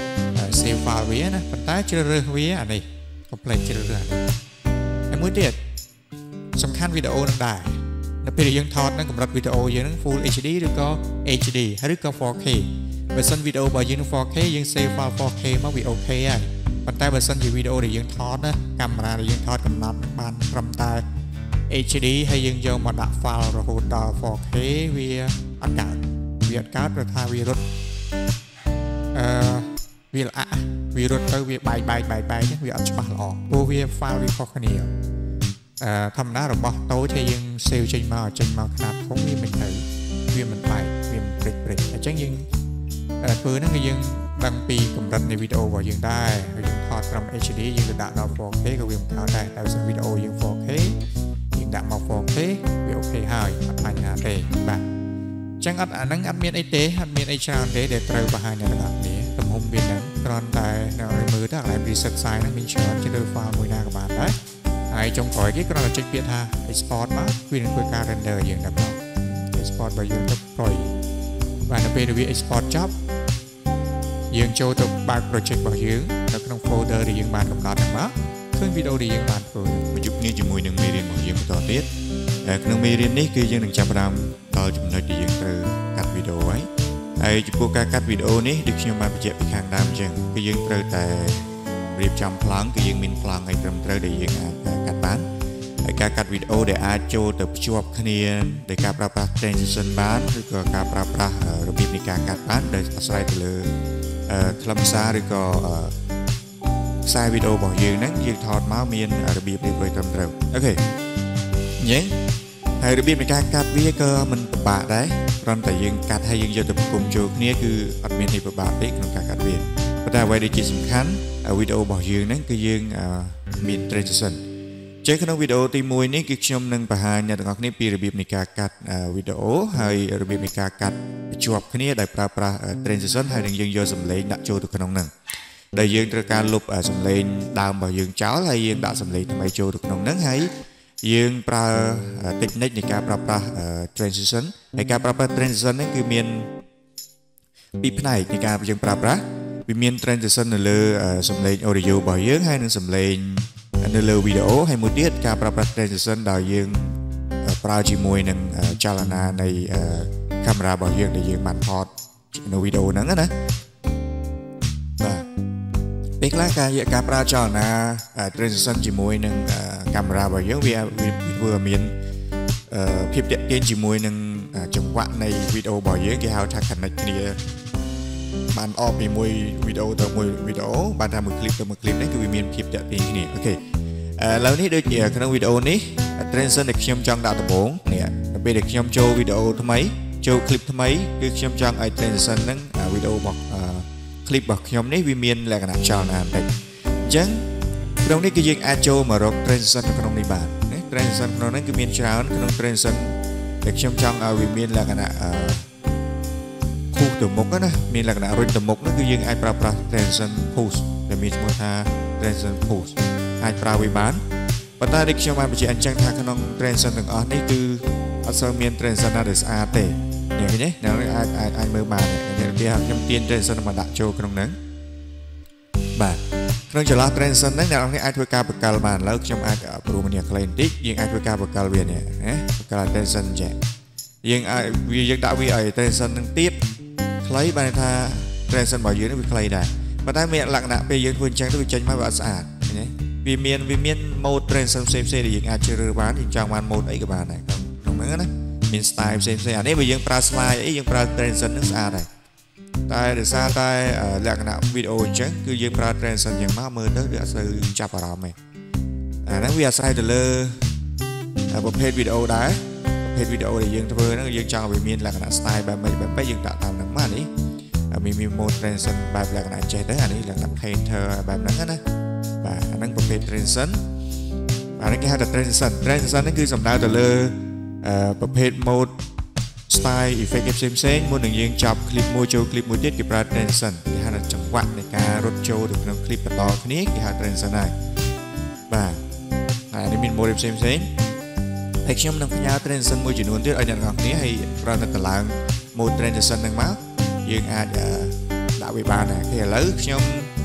save file វាណាប៉ុន្តែជ្រើសរើសវាអានេះ complete ជ្រើសរើសអានេះហើយមួយទៀតសំខាន់វីដេអូនឹងដែរដល់ពេលដែលយើងថតនឹងកម្រិតវីដេអូយើងនឹង Full H D ឬក៏ H D ឬក៏ four K បើសិនវីដេអូរបស់យើងនឹង four K យើង save file four K មកវាអូខេហើយប៉ុន្តែបើសិនជាវីដេអូដែលយើងថតណាកាមេរ៉ាដែលយើងថតកំណត់បានត្រឹមតែ H D ហើយយើងយកមកដាក់ file រហូតដល់ four K វាអត់កើតវាអត់កើតព្រោះថាវារត់អឺវាល្អវារត់ទៅវាបែកបែកបែកបែកវាអត់ច្បាស់ល្អព្រោះវា file វាខុសគ្នាអឺធម្មតារបស់តូចដែលយើង save ចេញមកចេញមកខ្នាតធំវាមិនទៅវាមិនបែកវាមិនព្រិចព្រិចអញ្ចឹងយើងធ្វើហ្នឹងគឺយើងដឹងពីកម្រិតនៃវីដេអូរបស់យើងដែរហើយយើងថតត្រឹម H D យើងទៅដាក់ដល់ four K ក៏វាមិនកើតដែរតែបើវីដេអូយើង four K យើងដាក់មក four K វាអូខេហើយអត់បញ្ហាទេបាទចឹងអត់អាហ្នឹងអត់មានអីទេអត់មានអីច្រើនទេដែលត្រូវបង្ហាញអ្នកទាំងអស់គ្នាទំហំវាហ្នឹងគ្រាន់តែនៅមើលទៅកន្លែង preset size ហ្នឹងមានច្រើនជ្រើស file មួយណាក៏បានដែរហើយចុងក្រោយគេគ្រាន់តែចុចពាក្យថា export មកវានឹងធ្វើការ render យើងតែមកអូខេ export របស់យើងទៅ Pro បាទនៅពេលដែលវា export ចប់យើងចូលទៅបើក project របស់យើងនៅក្នុង folder ដែលយើងបានកំណត់ហ្នឹងមកឃើញវីដេអូដែលយើងបានធ្វើមកជួបគ្នាជាមួយនឹងមេរៀនរបស់យើងបន្តទៀតក្នុងមេរៀននេះគឺយើងនឹងចាប់ផ្ដើមដល់ចំណុចដែលយើងត្រូវកាត់វីដេអូហើយហើយចំពោះការកាត់វីដេអូនេះដូចខ្ញុំបានបញ្ជាក់ពីខាងដើមអញ្ចឹងគឺយើងត្រូវតែរៀបចំប្លង់គឺយើងមានប្លង់ឲ្យត្រឹមត្រូវដែលយើងអាចកាត់បានហើយការកាត់វីដេអូដែលអាចចូលទៅភ្ជាប់គ្នាដោយការប្រើប្រាស់ transition បានឬក៏ការប្រើប្រាស់របៀបនៃការកាត់បានដែលអាស្រ័យទៅលើខ្លឹមសារឬក៏ខ្សែវីដេអូរបស់យើងហ្នឹងយើងថតមកមានរបៀបរៀបរយត្រឹមត្រូវអូខេអញ្ចឹងហើយរបៀបនៃការកាត់វាក៏មិនពិបាកដែរគ្រាន់តែយើងកាត់ហើយយើងយកទៅប្រគំចូលគ្នាគឺអត់មានអីពិបាកទេក្នុងការកាត់វាប៉ុន្តែអ្វីដែលជាសំខាន់វីដេអូរបស់យើងហ្នឹងគឺយើងមាន transition ចេះក្នុងវីដេអូទីមួយនេះគឺខ្ញុំនឹងបង្ហាញអ្នកទាំងអស់គ្នាពីរបៀបនៃការកាត់វីដេអូហើយរបៀបនៃការកាត់ភ្ជាប់គ្នាដោយប្រើប្រាស់ transition ហើយនឹងយើងយកសំឡេងដាក់ចូលទៅក្នុងហ្នឹងដែលយើងត្រូវការលុបសំឡេងដើមរបស់យើងចោលហើយយើងដាក់សំឡេងថ្មីចូលទៅក្នុងហ្នឹងហើយយើងប្រើ technique នៃការប្រើប្រាស់ transition ហើយការប្រើប្រាស់ transition ហ្នឹងគឺមានពីរផ្នែកនៃការយើងប្រើប្រាស់វាមាន transition នៅលើសំឡេង audio របស់យើងហើយនិងសំឡេងនៅលើវីដេអូហើយមួយទៀតការប្រើប្រាស់ transition ដោយយើងប្រើជាមួយនឹងចលនានៃកាមេរ៉ារបស់យើងដែលយើងបានថតនៅវីដេអូហ្នឹងណាបាទពេលខ្លះការយកការប្រើចលនា transition ជាមួយនឹងកាមេរ៉ារបស់យើងវាធ្វើឲ្យមានភាពទាក់ទាញជាមួយនឹងចង្វាក់នៃវីដេអូរបស់យើងគេហៅថា connect គ្នាបានអបពីមួយវីដេអូទៅមួយវីដេអូបានថាមួយคลิปទៅមួយคลิปនេះគឺវាមានភាពតាក់ទាញគ្នាអូខេឥឡូវនេះដូចជាក្នុងវីដេអូនេះ transition ដែលខ្ញុំចង់ដាក់ដំបូងនេះនៅពេលដែលខ្ញុំចូលវីដេអូថ្មីចូលคลิปថ្មីគឺខ្ញុំចង់ឲ្យ transition ហ្នឹងវីដេអូរបស់ clip របស់ខ្ញុំនេះវាមានលក្ខណៈចលនាបន្តិចអញ្ចឹងក្នុងនេះគឺយើងអាចចូលមករក transition នៅក្នុងនេះបានណា transition ក្នុងនេះគឺមានច្រើនក្នុង transition ដែលខ្ញុំចង់ឲ្យវាមានលក្ខណៈគូសទៅមុខណាមានលក្ខណៈរុញទៅមុខនោះគឺយើងអាចប្រើប្រាស់ transition push ដែលមានឈ្មោះថា transition push អាចប្រើវាបានប៉ុន្តែដូចខ្ញុំបានបញ្ជាក់អញ្ចឹងថាក្នុង transition ទាំងអស់នេះគឺអត់សូវមាន transition ណាដែលស្អាតទេយ៉ាងនេះណាអាចអាចអាចមើលបាននេះគេខ្ញុំទាញ transition មកដាក់ចូលក្នុងហ្នឹងបាទក្នុងចន្លោះ transition ហ្នឹងអ្នកនរគ្នាអាចធ្វើការបកលបានឥឡូវខ្ញុំអាចព្រមនេះខ្លីបន្តិចយើងអាចធ្វើការបកលវានេះណាបកល transition ចេះយើងអាចវាយើងដាក់វាឲ្យ transition ហ្នឹងទៀតខ្លីបានថា transition របស់យើងនេះវាខ្លីដែរប៉ុន្តែមានលក្ខណៈពេលយើងធ្វើអញ្ចឹងទៅវាចេញមកវាអត់ស្អាតណាវាមានវាមាន mode transition ផ្សេងៗដែលយើងអាចជ្រើសរើសបានយើងចង់បាន mode អីក៏បានដែរក្នុងហ្នឹងណាមាន style ផ្សេងៗអានេះបើយើងប្រើ slide អីយើងប្រើ transition ហ្នឹងស្អាតដែរតែដោយសារតែលក្ខណៈវីដេអូអញ្ចឹងគឺយើងប្រើ transition យ៉ាងមកមើលទៅវាអត់សូវចាប់អារម្មណ៍ទេអាហ្នឹងវាអាស្រ័យទៅលើប្រភេទវីដេអូដែរប្រភេទវីដេអូដែលយើងធ្វើហ្នឹងយើងចង់ឲ្យវាមានលក្ខណៈ style បែបម៉េចបែបម៉េចយើងដាក់តាមហ្នឹងមកនេះមានមាន mode transition បែបលក្ខណៈចេះទៅអានេះលក្ខណៈ painter បែបហ្នឹងណាបាទអាហ្នឹងប្រភេទ transition បាទនេះគេហៅថា transition transition នេះគឺសំដៅទៅលើប្រភេទ mode style effect ផ្សេងផ្សេងមុននឹងយើងចាប់ clip មួយចូល clip មួយទៀតគេប្រើ transition គេហៅថាចង្វាក់នៃការរត់ចូលទៅក្នុង clip បន្តគ្នាគេហៅ transition ហើយបាទហើយនេះមាន mode ផ្សេងផ្សេងហើយខ្ញុំនឹងផ្ញើ transition មួយចំនួនទៀតឲ្យអ្នកនរគ្នាហើយប្រហែលតែតម្លើង mode transition ហ្នឹងមកយើងអាចដាក់វាបានដែរគេឥឡូវខ្ញុំ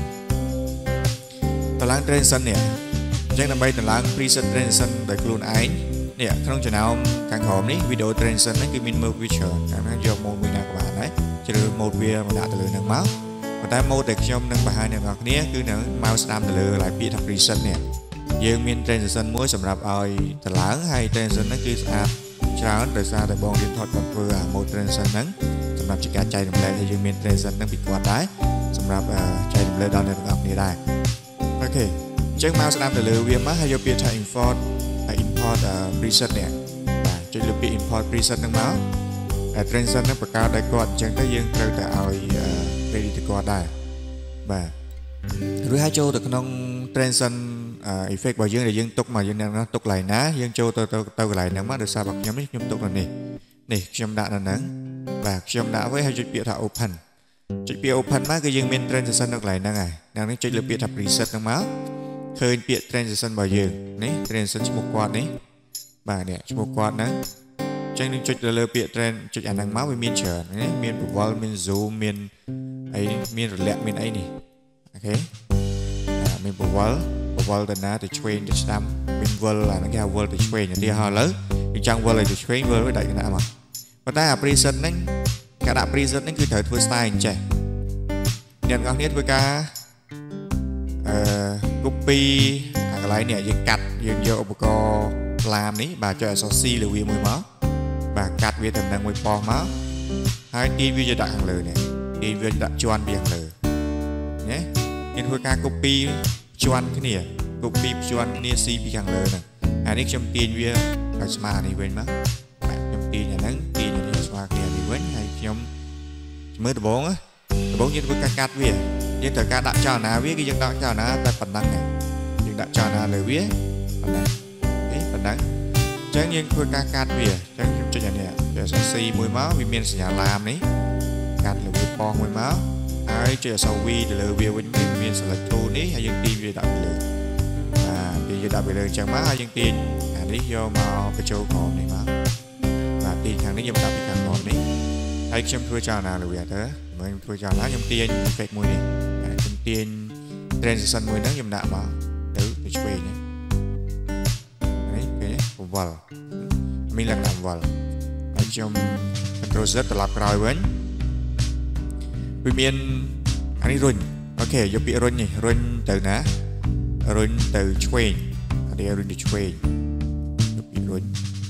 តម្លើង transition នេះអញ្ចឹងដើម្បីតម្លើង preset transition ដោយខ្លួនឯងនេះក្នុងចំណោមខាងក្រោមនេះ video transition នេះគឺមាន mode វាច្រើនខាងហ្នឹងយក mode មួយណាក៏បានដែរជ្រើស mode វាមកដាក់ទៅលើហ្នឹងមកប៉ុន្តែ mode ដែលខ្ញុំនឹងបង្ហាញអ្នកនរគ្នាគឺនៅមកស្ដាំទៅលើកន្លែងពាក្យថា preset នេះយើងមាន transition មួយសម្រាប់ឲ្យតម្លើងហើយ transition ហ្នឹងគឺស្អាតច្រើនដោយសារតែបងរៀនថតគាត់ធ្វើអា mode transition ហ្នឹងសម្រាប់ជាការចែករំលែកហើយយើងមាន transition ហ្នឹងពីគាត់ដែរសម្រាប់ចែករំលែកដល់អ្នកទាំងអស់គ្នាដែរអូខេអញ្ចឹងមកស្ដាំទៅលើវាមកហើយយកពាក្យថា import import preset នេះបាទចុចលើពាក្យ import preset ហ្នឹងមក transition ហ្នឹងបង្កើតដោយគាត់អញ្ចឹងទៅយើងត្រូវតែឲ្យ ready ទៅគាត់ដែរបាទរួចហើយចូលទៅក្នុង transition effect របស់យើងដែលយើងទុកមកយើងអ្នកណាទុកកន្លែងណាយើងចូលទៅទៅទៅកន្លែងហ្នឹងមកដោយសាររបស់ខ្ញុំនេះខ្ញុំទុកនៅនេះនេះខ្ញុំដាក់នៅហ្នឹងបាទខ្ញុំដាក់ໄວហើយចុចពាក្យថា open ចុចពាក្យ open មកគឺយើងមាន transition នៅកន្លែងហ្នឹងហើយអ្នកនេះចុចលើពាក្យថា preset ហ្នឹងមកឃើញពាក្យ transition របស់យើងនេះ transition ឈ្មោះគាត់នេះបាទនេះឈ្មោះគាត់ហ្នឹងចឹងនឹងចុចលើពាក្យ trend ចុចអាហ្នឹងមកវាមានច្រើនណាមាន bubble មាន zoom មានអីមានរលាក់មានអីនេះអូខេមាន bubble bubble ទៅណាទៅឆ្វេងទៅស្ដាំមាន wall អាហ្នឹងគេហៅ wall ទៅឆ្វេងឧទាហរណ៍ឥឡូវយើងចង់ wall ឲ្យទៅឆ្វេង wall វាដាច់គណៈមកប៉ុន្តែអា preset ហ្នឹងការដាក់ preset ហ្នឹងគឺត្រូវធ្វើ style អញ្ចេះអ្នកទាំងអស់គ្នាធ្វើការអឺ copy អាកន្លែងនេះយើងកាត់យើងយកឧបករណ៍ឡាមនេះបាទចុចអក្សរ C លើវាមួយមកបាទកាត់វាទៅនឹងមួយប៉ោះមកហើយទាញវាយកដាក់ខាងលើនេះទាញវាដាក់ជាន់វាខាងលើណាយើងធ្វើការ copy ជាន់គ្នា copy ជាន់គ្នា C ពីខាងលើហ្នឹងអានេះខ្ញុំទាញវាឲ្យស្មើនេះវិញមកបាទខ្ញុំទាញអាហ្នឹងទាញអានេះស្មើគ្នានេះវិញហើយខ្ញុំមើលដំបងដំបងយើងធ្វើការកាត់វាយើងត្រូវការដាក់ចលនាវាគឺយើងដាក់ចលនាតែប៉ុណ្ណឹងយើងដាក់ចលនាលើវាប៉ុណ្ណឹងនេះប៉ុណ្ណឹងអញ្ចឹងយើងធ្វើការកាត់វាអញ្ចឹងខ្ញុំចុចអានេះចុចអក្សរ C មួយមកវាមានសញ្ញាឡាមនេះកាត់លើវាប៉ោះមួយមកហើយចុចអក្សរ V ទៅលើវាវិញមាន select tool នេះហើយយើងទាញវាដាក់ទៅលើបាទទាញវាដាក់ទៅលើអញ្ចឹងមកហើយយើងទាញអានេះយកមកបញ្ចូលក្រោមនេះមកបាទទាញខាងនេះយើងដាក់ពីខាងក្រោមនេះហើយខ្ញុំធ្វើចលនាលើវាទៅមើលខ្ញុំធ្វើចលនាខ្ញុំទាញ effect មួយនេះខ្ញុំទាញ transition មួយហ្នឹងខ្ញុំដាក់មកទៅទៅឆ្វេងនេះឃើញទេ wall មានលក្ខណៈ wall ហើយខ្ញុំ control Z ត្រឡប់ក្រោយវិញវាមានអានេះរុញអូខេយកពាក្យរុញនេះរុញទៅណារុញទៅឆ្វេងអានេះរុញទៅឆ្វេងយកពាក្យរុញ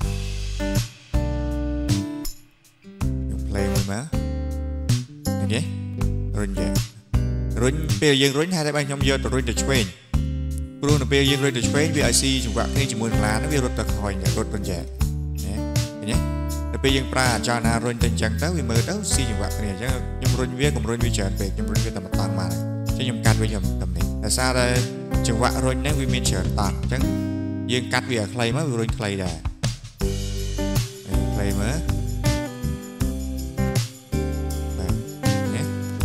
ខ្ញុំ play មួយមកឃើញទេរុញយ៉ាងរុញពេលយើងរុញហើយតែបើខ្ញុំយកទៅរុញទៅឆ្វេងព្រោះនៅពេលយើងរុញទៅឆ្វេងវាឲ្យស៊ីចង្វាក់គ្នាជាមួយនឹងឡានវារត់ទៅខ្វាញ់រត់រុញយ៉ាងណាឃើញទេដល់ពេលយើងប្រើអាចរណារុញទៅអញ្ចឹងទៅវាមើលទៅស៊ីចង្វាក់គ្នាអញ្ចឹងខ្ញុំរុញវាកុំរុញវាច្រើនពេកខ្ញុំរុញវាតែម្ដងមកអញ្ចឹងខ្ញុំកាត់វាខ្ញុំតំនេះដោយសារតែចង្វាក់រុញហ្នឹងវាមានច្រើនតោះអញ្ចឹងយើងកាត់វាឲ្យខ្លីមកវារុញខ្លីដែរខ្លីមើលបាទនេះ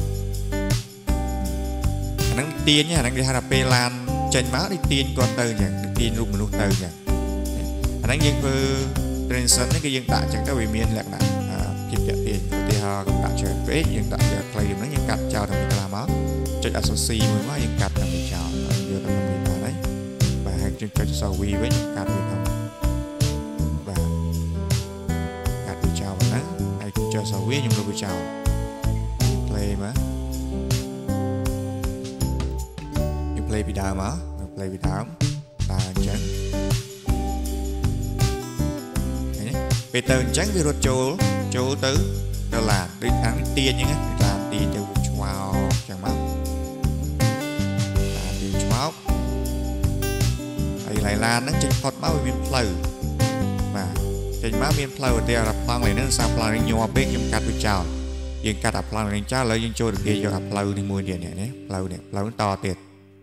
អាហ្នឹងទាញអាហ្នឹងគេហៅថាពេលឡានចេញមកនេះទាញគាត់ទៅអញ្ចឹងទាញរូបមនុស្សទៅអញ្ចឹងអាហ្នឹងយើងធ្វើ transition នេះគឺយើងដាក់អញ្ចឹងទៅវាមានលក្ខណៈភាពតាក់ទាញឧទាហរណ៍ដាក់ច្រើនពេកយើងដាក់វាខ្លីហ្នឹងយើងកាត់ចោលទៅខ្លះមកចុចអក្សរ C មួយមកយើងកាត់ទៅចោលយកទៅនេះបានហើយបាទហើយយើងចុចអក្សរ V វិញកាត់វាទៅបាទកាត់វាចោលហ្នឹងហើយចុចអក្សរ V ខ្ញុំលុបវាចោល play មកយើង play ពីដើមមក play ពីដើមដើរអញ្ចឹងពេលទៅអញ្ចឹងវារត់ចូលចូលទៅទៅឡានដូចខាងទាញអញ្ចឹងឡានទាញទៅឆ្វោអញ្ចឹងមកឡានទាញឆ្វោហើយឡានហ្នឹងចេញផុតមកវាមានផ្លូវបាទចេញមកមានផ្លូវឧទាហរណ៍ប្លង់នេះសាផ្លូវនេះញ័រពេកខ្ញុំកាត់វាចោលយើងកាត់អាប្លង់នេះចោលឥឡូវយើងចូលទៅគេយកអាផ្លូវនេះមួយទៀតនេះណាផ្លូវនេះផ្លូវតទៀត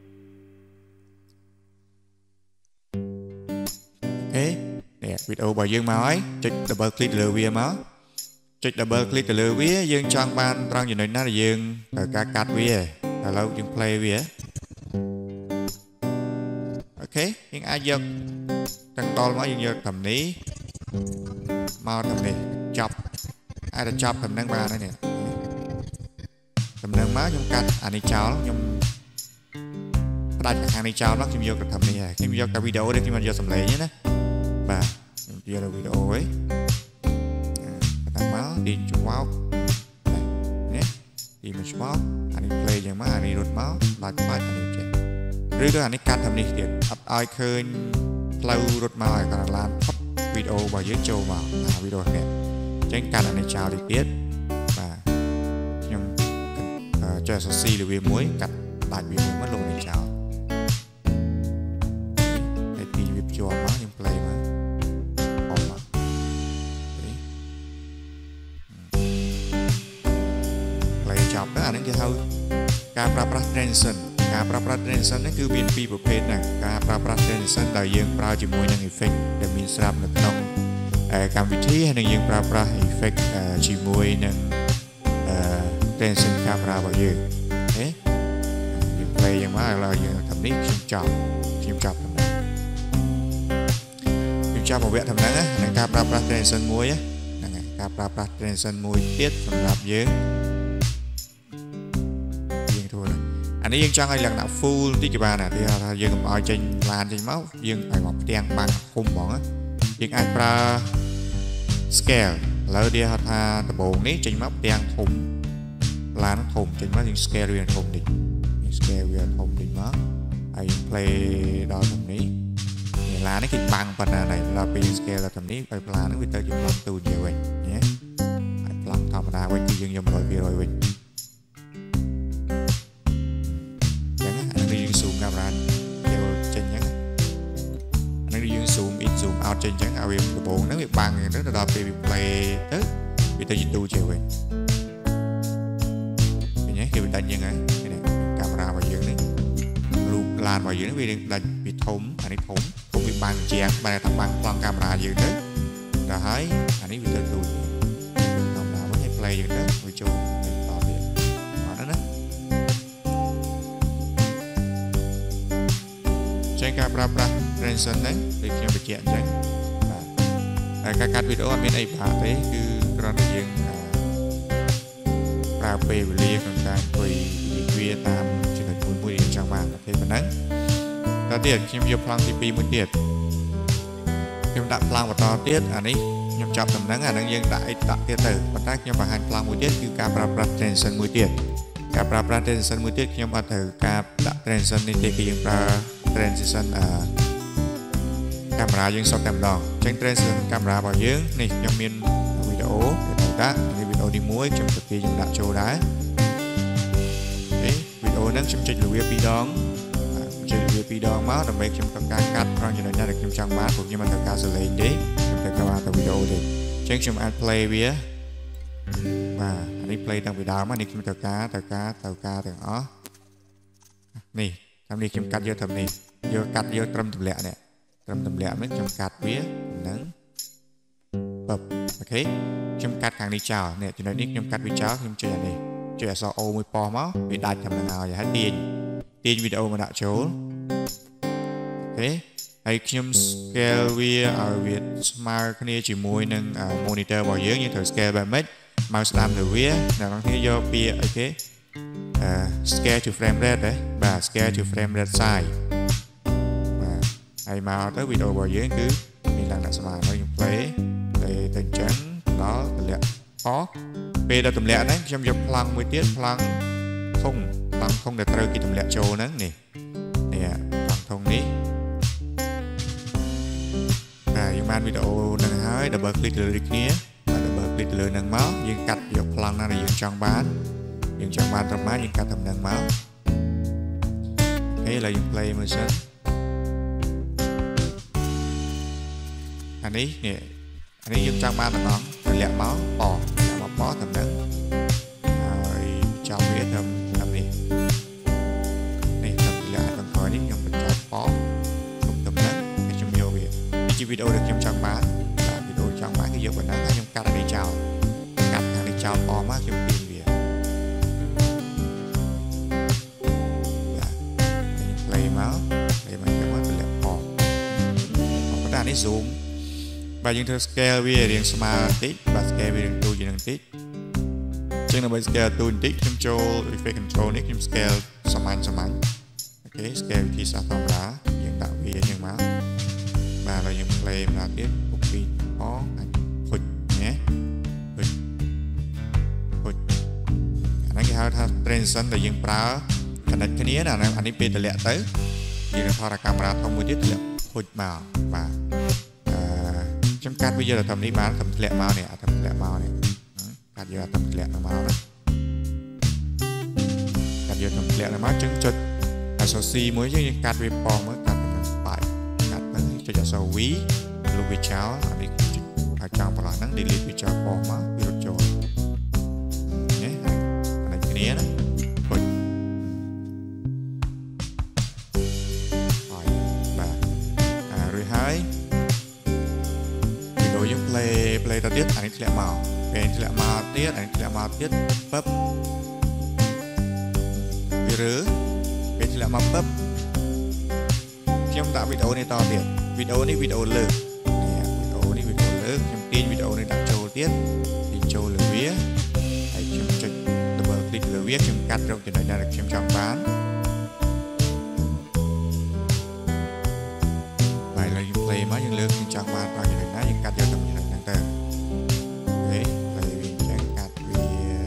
អេនេះវីដេអូរបស់យើងមកហើយចុច double click ទៅលើវាមកចុច double click ទៅលើវាយើងចង់បានត្រង់ចំណុចណាដែលយើងត្រូវការកាត់វាឥឡូវយើង play វាអូខេយើងអាចយកទាំងដល់មកយើងយកតាមនេះមកតាមនេះចប់អាចទៅចប់តាមនឹងបានហើយនេះតាមនឹងមកខ្ញុំកាត់អានេះចោលខ្ញុំផ្ដាច់ខាងនេះចោលមកខ្ញុំយកទៅតាមនេះហើយខ្ញុំយកតែវីដេអូនេះខ្ញុំមិនយកសំឡេងទេណាបាទខ្ញុំយកទៅវីដេអូហ្នឹងតាមមកទីច្បោកនេះទីមួយច្បោកអានេះ play យ៉ាងមកអានេះរត់មកបាច់បាច់អានេះចេះឬក៏អានេះកាត់តាមនេះទៀតអត់ឲ្យឃើញផ្លូវរត់មកឲ្យកណ្ដាលឡានផុតវីដេអូរបស់យើងចូលមកអាវីដេអូនេះអញ្ចឹងកាត់អានេះចោលទៅទៀតបាទខ្ញុំចុច C លើវាមួយកាត់ដាច់វាមួយមកលោកនេះចោលហើយទីវាជាប់មកខ្ញុំ play មកអស់មកplay ចប់ទៅអានេះគេហៅការប្រើប្រាស់ transition ការប្រើប្រាស់ transition នេះគឺមានពីរប្រភេទហ្នឹងការប្រើប្រាស់ transition ដែលយើងប្រើជាមួយនឹង effect ដែលមានស្រាប់នៅក្នុងកម្មវិធីហើយនឹងយើងប្រើប្រាស់ effect ជាមួយនឹង transition camera របស់យើងអូខេយើង play យ៉ាងមកឥឡូវយើងធ្វើនេះខ្ញុំចប់ខ្ញុំចប់ខ្ញុំ cho một vẹn thầm nắng á này cà pra pra transition muối á này cà pra pra transition muối tiết sầm rạp dướng dướng thôi anh ấy dướng cho ai lần nào full tí cái bà này thì dướng cầm oi trên lan trên máu dướng phải một đèn bằng khung bọn á dướng ai pra scale lỡ đi hạt hà tập bộ ní trên máu đèn thùng lan nó thùng trên máu dướng scale riêng thùng đi scale riêng thùng đi máu ai play đo thùng ní là nó cái bằng phần này là pin scale là thằngนี้ ไป plan nó bị tới dùng từ nhiều vậy nhé plan ธรรมดา ไว้ ที่ ยัง rồi rồi vậy chẳng hạn anh đi zoom camera theo trên nhé anh đi zoom in zoom out trên chẳng ao việc bộ nó bị bằng nó là đọc bị play tới bị tới YouTube chiều vậy nhé khi mình đánh như này camera vào dưới này lùi lan vào dưới nó bị đánh bị thủng anh ấy thủng bị bằng chèn bài thằng bằng toàn camera dữ đấy là thấy anh ấy bị từ từ không nào mới play dữ đấy người chung mình tỏ tiền họ đó đó trên camera pra transition đấy thì khi bị chèn đấy các các video anh bên này bà đấy cứ còn là riêng pra về về liên còn cái tùy việc tam chỉ là cuối buổi trong màn là thế mà đấy ta tiệt khi mình plan thì pi mới tiệt khi đặt plan vào to tiết anh ấy nhằm chọn tầm nắng anh đang dân đại đặt tiết tử và tác nhằm vào hành plan một tiếtคือการปรับปรับ transition មួយទៀតការปรับปรับ transition មួយទៀតខ្ញុំអត់ត្រូវការដាក់ transition នេះទេគឺយើងប្រើ transition អឺកាមេរ៉ាយើងសុទ្ធតែម្ដងអញ្ចឹង transition កាមេរ៉ារបស់យើងនេះខ្ញុំមានវីដេអូដែលដាក់នេះវីដេអូទីមួយខ្ញុំទៅគេខ្ញុំដាក់ចូលដែរនេះវីដេអូហ្នឹងខ្ញុំចុចរបៀបពីរដងជាវាពីរដងមកដើម្បីខ្ញុំត្រូវការកាត់ត្រង់ចំណុចណាដែលខ្ញុំចង់បានព្រោះខ្ញុំមិនត្រូវការសលេងទេខ្ញុំត្រូវការតែវីដេអូទេអញ្ចឹងខ្ញុំអាច play វាបាទអានេះ play តាំងពីដើមមកនេះខ្ញុំត្រូវការត្រូវការត្រូវការទាំងអស់នេះតាមនេះខ្ញុំកាត់យកត្រឹមនេះយកកាត់យកត្រឹមទម្លាក់នេះត្រឹមទម្លាក់នេះខ្ញុំកាត់វាហ្នឹងបបអូខេខ្ញុំកាត់ខាងនេះចោលនេះចំណុចនេះខ្ញុំកាត់វាចោលខ្ញុំចុចអានេះចុចអក្សរ O មួយប៉ោះមកវាដាច់តាមនឹងឲ្យហើយទាញទាញវីដេអូមកដាក់ចូលអូខេហើយខ្ញុំ scale វាឲ្យវាស្មើគ្នាជាមួយនឹង monitor របស់យើងយើងត្រូវ scale បែបម៉េចមកស្ដាំទៅវាអ្នកនរគ្នាយកពាក្យអីគេ scale to frame rate ដែរបាទ scale to frame rate size បាទហើយមកទៅវីដេអូរបស់យើងគឺមានលក្ខណៈស្មើហើយខ្ញុំ play ទៅទៅចឹងដល់ទម្លាក់អស់ពេលដល់ទម្លាក់ហ្នឹងខ្ញុំយកប្លង់មួយទៀតប្លង់ធំប្លង់ធំដែលត្រូវគេទម្លាក់ចូលហ្នឹងនេះនេះប្លង់ធំនេះហើយយើងបានវីដេអូហ្នឹងហើយ double click លើនេះគ្នាហើយ double click លើហ្នឹងមកយើងកាត់យកប្លង់ណាដែលយើងចង់បានយើងចង់បានត្រឹមណាយើងកាត់តំណឹងមកអូខេឥឡូវយើង play មើលសិនអានេះនេះអានេះយើងចង់បានតំណងទម្លាក់មកប៉មកប៉តំណឹងហើយចាប់វាត្រឹមត្រឹមនេះនេះត្រឹមទម្លាក់ត្រឹមក្រោយនេះខ្ញុំបញ្ចុចប៉គ្រប់តំណឹងហើយខ្ញុំយកវានេះជាវីដេអូដែលខ្ញុំចង់បានវីដេអូចង់បានគឺយកប៉ុណ្ណឹងហើយខ្ញុំកាត់អានេះចោលកាត់ខាងនេះចោលប៉មកខ្ញុំទាញវាបាទខ្ញុំ play មក play មកខ្ញុំទម្លាក់ប៉ប៉ុន្តែនេះ zoom បាទយើងធ្វើ scale វារៀងស្មើបន្តិចបាទ scale វារៀងទូជាងបន្តិចចឹងដើម្បី scale ទូបន្តិចខ្ញុំចូល effect control នេះខ្ញុំ scale សាមញ្ញសាមញ្ញអូខេ scale វិធីសាស្ត្រធម្មតាយើងដាក់វាយ៉ាងមកបាទហើយយើង play ម្ដងទៀតពុកពីផងអាចហុចណែហុចហុចអានេះគេហៅថា transition ដែលយើងប្រើ connect គ្នាណាអានេះពេលតម្លាក់ទៅយើងនឹងថតកាមេរ៉ាធំមួយទៀតតម្លាក់ហុចមកបាទខ្ញុំកាត់វាយកទៅតាមនេះបានតាមធ្លាក់មកនេះអាតាមធ្លាក់មកនេះកាត់យកតាមធ្លាក់មកណាកាត់យកតាមធ្លាក់មកចឹងចុចអក្សរ C មួយយើងកាត់វាប៉មកកាត់ទៅបាយកាត់ទៅចុចអក្សរ V លុបវាចោលអានេះចុចឲ្យចង់ប្រឡោះហ្នឹង delete វាចោលប៉មកវារត់ចូលនេះអានេះគ្នាណាហុចហើយបាទអារួចហើយយើង play play ទៅទៀតអានេះធ្លាក់មកពេលធ្លាក់មកទៀតអានេះធ្លាក់មកទៀតពឹបវារើពេលធ្លាក់មកពឹបខ្ញុំដាក់វីដេអូនេះតទៀតវីដេអូនេះវីដេអូលើកលើខ្ញុំទាញវីដេអូនេះដាក់ចូលទៀតទាញចូលលើវាហើយខ្ញុំចុច double click លើវាខ្ញុំកាត់រកចំណុចដែលខ្ញុំចង់បានហើយឡើយយើង play មកយើងលើកខ្ញុំចង់បានដល់ចំណុចណាយើងកាត់យកទៅចំណុចហ្នឹងទៅអូខេហើយវាអញ្ចឹងកាត់វា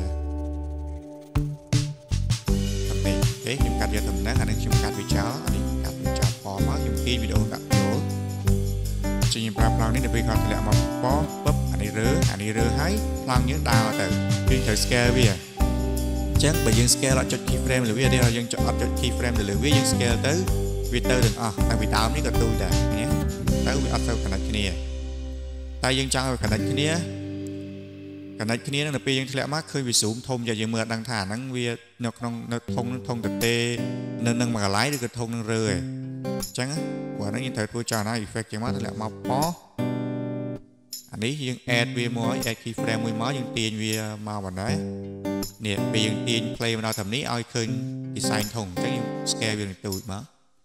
តំណែងអូខេខ្ញុំកាត់យកតំណែងអានេះខ្ញុំកាត់វាចោលអានេះកាត់វាចោលផមកខ្ញុំទាញវីដេអូដាក់ចូលជាខ្ញុំប្រាប់ប្លង់នេះទៅពេលគាត់ធ្លាក់មកប៉ពឹបអានេះរើអានេះរើហើយប្លង់យើងដើរទៅយើងត្រូវ scale វាអញ្ចឹងបើយើង scale អត់ចុច keyframe លើវាទេយើងចុចអត់ចុច keyframe ទៅលើវាយើង scale ទៅវាទៅទាំងអស់តាំងពីដើមនេះក៏ទូដែរណាទៅវាអត់ទៅ connect គ្នាតែយើងចង់ឲ្យ connect គ្នា connect គ្នានឹងទៅពេលយើងធ្លាក់មកឃើញវា zoom ធំយ៉ាងយើងមើលអត់ដឹងថាហ្នឹងវានៅក្នុងនៅធំធំទៅទេនៅនឹងមួយកន្លែងឬក៏ធំនឹងរើឯងអញ្ចឹងព្រោះហ្នឹងយើងត្រូវធ្វើចោលណា effect ចឹងមកធ្លាក់មកប៉អានេះយើង add វាមក add keyframe មួយមកយើងទាញវាមកបណ្ដោយនេះពេលយើងទាញ play មកដល់តាមនេះឲ្យឃើញ design ធំអញ្ចឹងយើង scale វានឹងទូចមក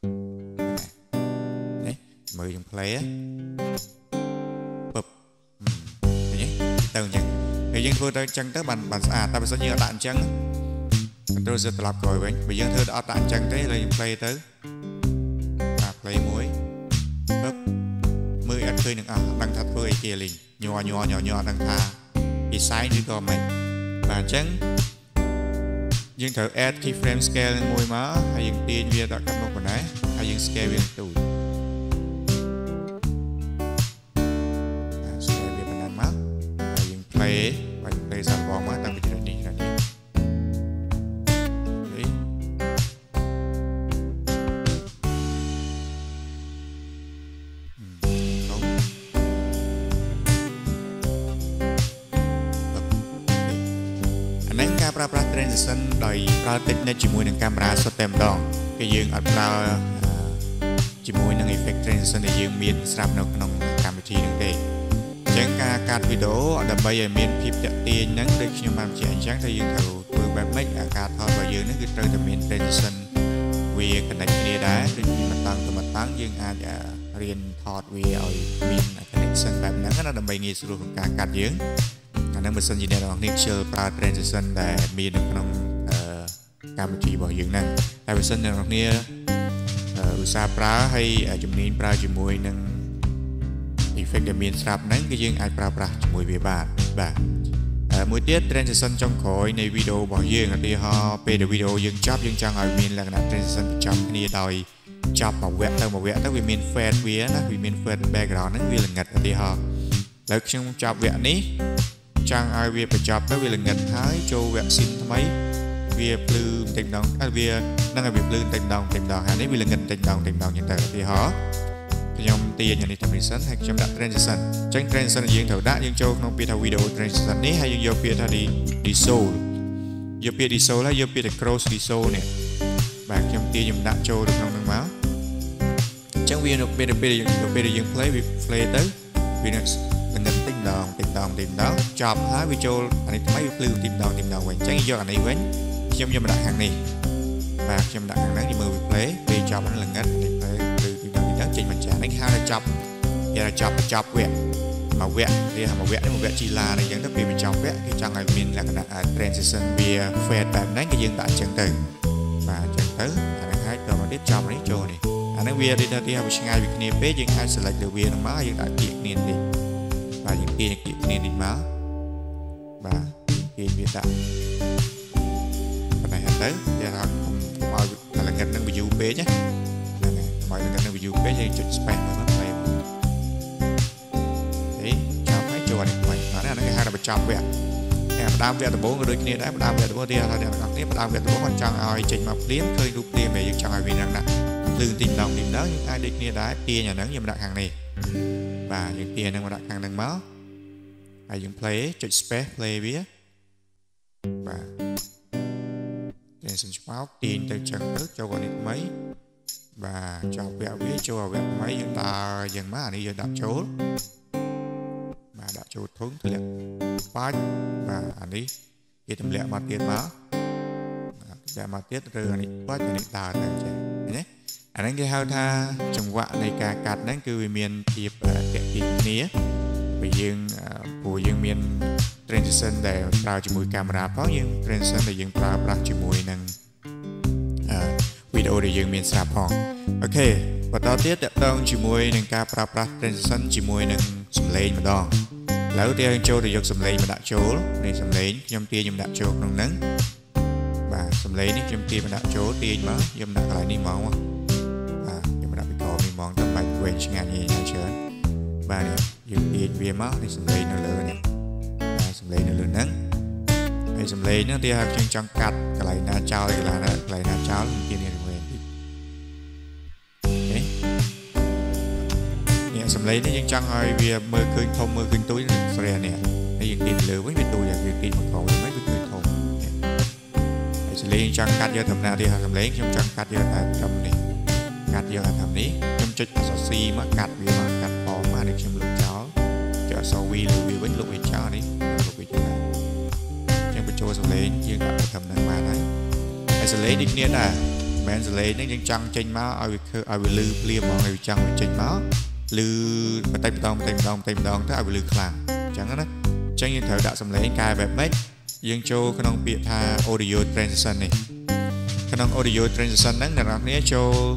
នេះមើលយើង play ពឹបឃើញទេទៅអញ្ចឹងពេលយើងធ្វើទៅអញ្ចឹងទៅបានបានស្អាតតែបើសិនយើងអត់ដាក់អញ្ចឹង control Z ត្រឡប់ក្រោយវិញបើយើងធ្វើអត់ដាក់អញ្ចឹងទេហើយយើង play ទៅបាទ play មួយពឹបមើលអត់ឃើញនឹងអស់ដឹងថាធ្វើអីគេលេងញ័រញ័រញ័រញ័រដឹងថា design ឬក៏មិនបាទអញ្ចឹងយើងត្រូវ add keyframe scale មួយមកហើយយើងទាញវាដាក់កាត់មកប៉ុណ្ណេះហើយយើង scale វាទូចបាទ scale វាប៉ុណ្ណឹងមកហើយយើង play បាទ play សាប់បងមកតាំងពីចំណុចនេះដល់នេះប្រើប្រាស់ transition ដោយប្រើ technique ជាមួយនឹងកាមេរ៉ាសុទ្ធតែម្ដងគឺយើងអត់ប្រើជាមួយនឹង effect transition ដែលយើងមានស្រាប់នៅក្នុងកម្មវិធីហ្នឹងទេអញ្ចឹងការកាត់វីដេអូដើម្បីឲ្យមានភាពតាក់ទាញហ្នឹងដូចខ្ញុំបានបញ្ជាក់អញ្ចឹងថាយើងត្រូវធ្វើបែបម៉េចការថតរបស់យើងហ្នឹងគឺត្រូវតែមាន transition វា connect គ្នាដែរដូចពីមកតាំងទៅមកតាំងយើងអាចរៀនថតវាឲ្យមាន connection បែបហ្នឹងណាដើម្បីងាយស្រួលក្នុងការកាត់យើងអានឹងបើសិនជាអ្នកនរគ្នាខ្ជិលប្រើ transition ដែលមាននៅក្នុងកម្មវិធីរបស់យើងហ្នឹងតែបើសិនអ្នកនរគ្នាឧស្សាហ៍ប្រើហើយជំនាញប្រើជាមួយនឹង effect ដែលមានស្រាប់ហ្នឹងគឺយើងអាចប្រើប្រាស់ជាមួយវាបានបាទមួយទៀត transition ចុងក្រោយនៃវីដេអូរបស់យើងឧទាហរណ៍ពេលដែលវីដេអូយើងចប់យើងចង់ឲ្យមានលក្ខណៈ transition ប្រចាំគ្នាដោយចប់មួយវគ្គទៅមួយវគ្គទៅវាមាន fade វាណាវាមាន fade background ហ្នឹងវាល្ងិតឧទាហរណ៍ឥឡូវខ្ញុំចប់វគ្គនេះចង់ឲ្យវាបញ្ចប់ទៅវាល្ងិតហើយចូលវគ្គស៊ីនថ្មីវាភ្លឺបន្តិចម្ដងហើយវានឹងឲ្យវាភ្លឺបន្តិចម្ដងបន្តិចម្ដងហើយនេះវាល្ងិតបន្តិចម្ដងបន្តិចម្ដងចឹងទៅឧទាហរណ៍ខ្ញុំទាញអានេះ transition ហើយខ្ញុំដាក់ transition អញ្ចឹង transition យើងត្រូវដាក់យើងចូលក្នុងពាក្យថា video transition នេះហើយយើងយកពាក្យថា dissolve យកពាក្យ dissolve ហើយយកពាក្យថា cross dissolve នេះបាទខ្ញុំទាញខ្ញុំដាក់ចូលទៅក្នុងហ្នឹងមកអញ្ចឹងវានៅពេលពេលយើងពេលយើង play វា play ទៅវានឹងល្ងិតតិចម្ដងតិចម្ដងតិចម្ដងចប់ហើយវាចូលអានេះថ្មីវាភ្លឺតិចម្ដងតិចម្ដងវិញអញ្ចឹងយកអានេះវិញខ្ញុំយកមកដាក់ខាងនេះបាទខ្ញុំដាក់ខាងហ្នឹងđiមើលវា play ពេលចប់ហ្នឹងល្ងិតនេះ play ភ្លឺតិចម្ដងតិចម្ដងចេញមកចានេះហៅថាចប់គេថាចប់ចប់វគ្គមួយវគ្គវាហៅមួយវគ្គនេះមួយវគ្គជីឡានេះអញ្ចឹងទៅពេលវាចប់វគ្គគេចង់ឲ្យមានលក្ខណៈ transition វា fade បែបហ្នឹងគេយើងដាក់អញ្ចឹងទៅបាទអញ្ចឹងទៅអានេះហើយតមកទៀតចប់នេះចូលនេះអាហ្នឹងវាទីថាទីឲ្យឆ្ងាយពីគ្នាពេកយើងអាច select លើវាហ្នឹងមកយើងដាក់គៀកគ្នានេះបាទយើងទាញគៀកគ្នានេះមកបាទទាញវាដាក់ប៉ុណ្ណេះទៅគេថាកុំឲ្យលង្កិតនឹង view ពេកណាហ្នឹងហើយកុំឲ្យលង្កិតនឹង view ពេកយើងចុច space មកហ្នឹងហើយហេចាប់ហើយចូលនេះថ្មីបាទអាហ្នឹងគេហៅថាបញ្ចប់វគ្គតែផ្ដើមវគ្គដំបូងក៏ដូចគ្នាដែរផ្ដើមវគ្គដំបូងទីថាអ្នកទាំងអស់គ្នាផ្ដើមវគ្គដំបូងគាត់ចង់ឲ្យចេញមកភ្លាមឃើញរូបភ្លាមតែយើងចង់ឲ្យវាហ្នឹងណាលឺទីម្ដងទីម្ដងយើងអាចដូចគ្នាដែរទាញអាហ្នឹងយើងដាក់ខាងនេះបាទយើងទាញហ្នឹងមកដាក់ខាងហ្នឹងមកហើយយើង play ចុច space play វាបាទតែសិនឆ្មោកទាញទៅចឹងទៅចូលអានេះថ្មីបាទចោលវគ្គវាចូលវគ្គថ្មីយើងដើរយ៉ាងម៉េចអានេះយើងដាក់ចូលបាទដាក់ចូលធុងទម្លាក់បាច់បាទអានេះគេទម្លាក់មកទៀតមកតែមកទៀតឬអានេះបាច់អានេះដើរទៅចេះឃើញទេអាហ្នឹងគេហៅថាចង្វាក់នៃការកាត់ហ្នឹងគឺវាមានភាពតាក់ទាញគ្នាប bây giờ của dương miền transition để tạo cho mùi camera có dương transition để dương tạo ra cho mùi năng video để dương miền sạp hòn ok và tao tiếp đặt tông cho mùi năng ca pra pra transition cho mùi năng sầm lên mà đo lỡ thì anh châu thì dùng sầm lên mà đặt chỗ này sầm lên nhom tia nhom đặt chỗ nông nắng và sầm lên đi nhom tia mà đặt chỗ tia mà nhom đặt lại đi mỏng à nhom đặt bị cò bị mỏng tầm bảy quên ngàn gì hay chưa ba này dùng tiền về máu thì sầm lên nó lừa này sầm lên nó lừa nắng hay sầm lên nó thì chân trong cắt cái này na cháo cái là cái này na cháo tiền này về đấy nè sầm lên nó chân trong rồi vì mưa khơi thông mưa khơi túi sờ nè hay dùng tiền lừa với tôi là dùng tiền một khẩu mấy cái khơi thông hay sầm lên chân cắt giờ thầm nào thì sầm lên trong chân cắt giờ là thầm này cắt giờ là thầm ní trong chơi xì mà cắt vì mà cắt mà được xem lục chó chợ sau vi lục vi với lục vi chó đi lục vi chó này chẳng phải cho sờ lên nhưng gặp thầm năng mà đấy ai sờ lên đi nè à mẹ sờ lên nóยังจังเจนมาเอาไปเอาไปลือเปลี่ยนมองเอาจังไปเจนมาลือมาเต็มดองเต็มดองเต็มดองถ้าเอาไปลือคลางจังนั้นนะจังยังเถอะดักสำเร็จกายแบบเม็ดยังโชว์ขนมเปียทา audio transition นี่ขนม audio transition นั้นในรับนี้โชว์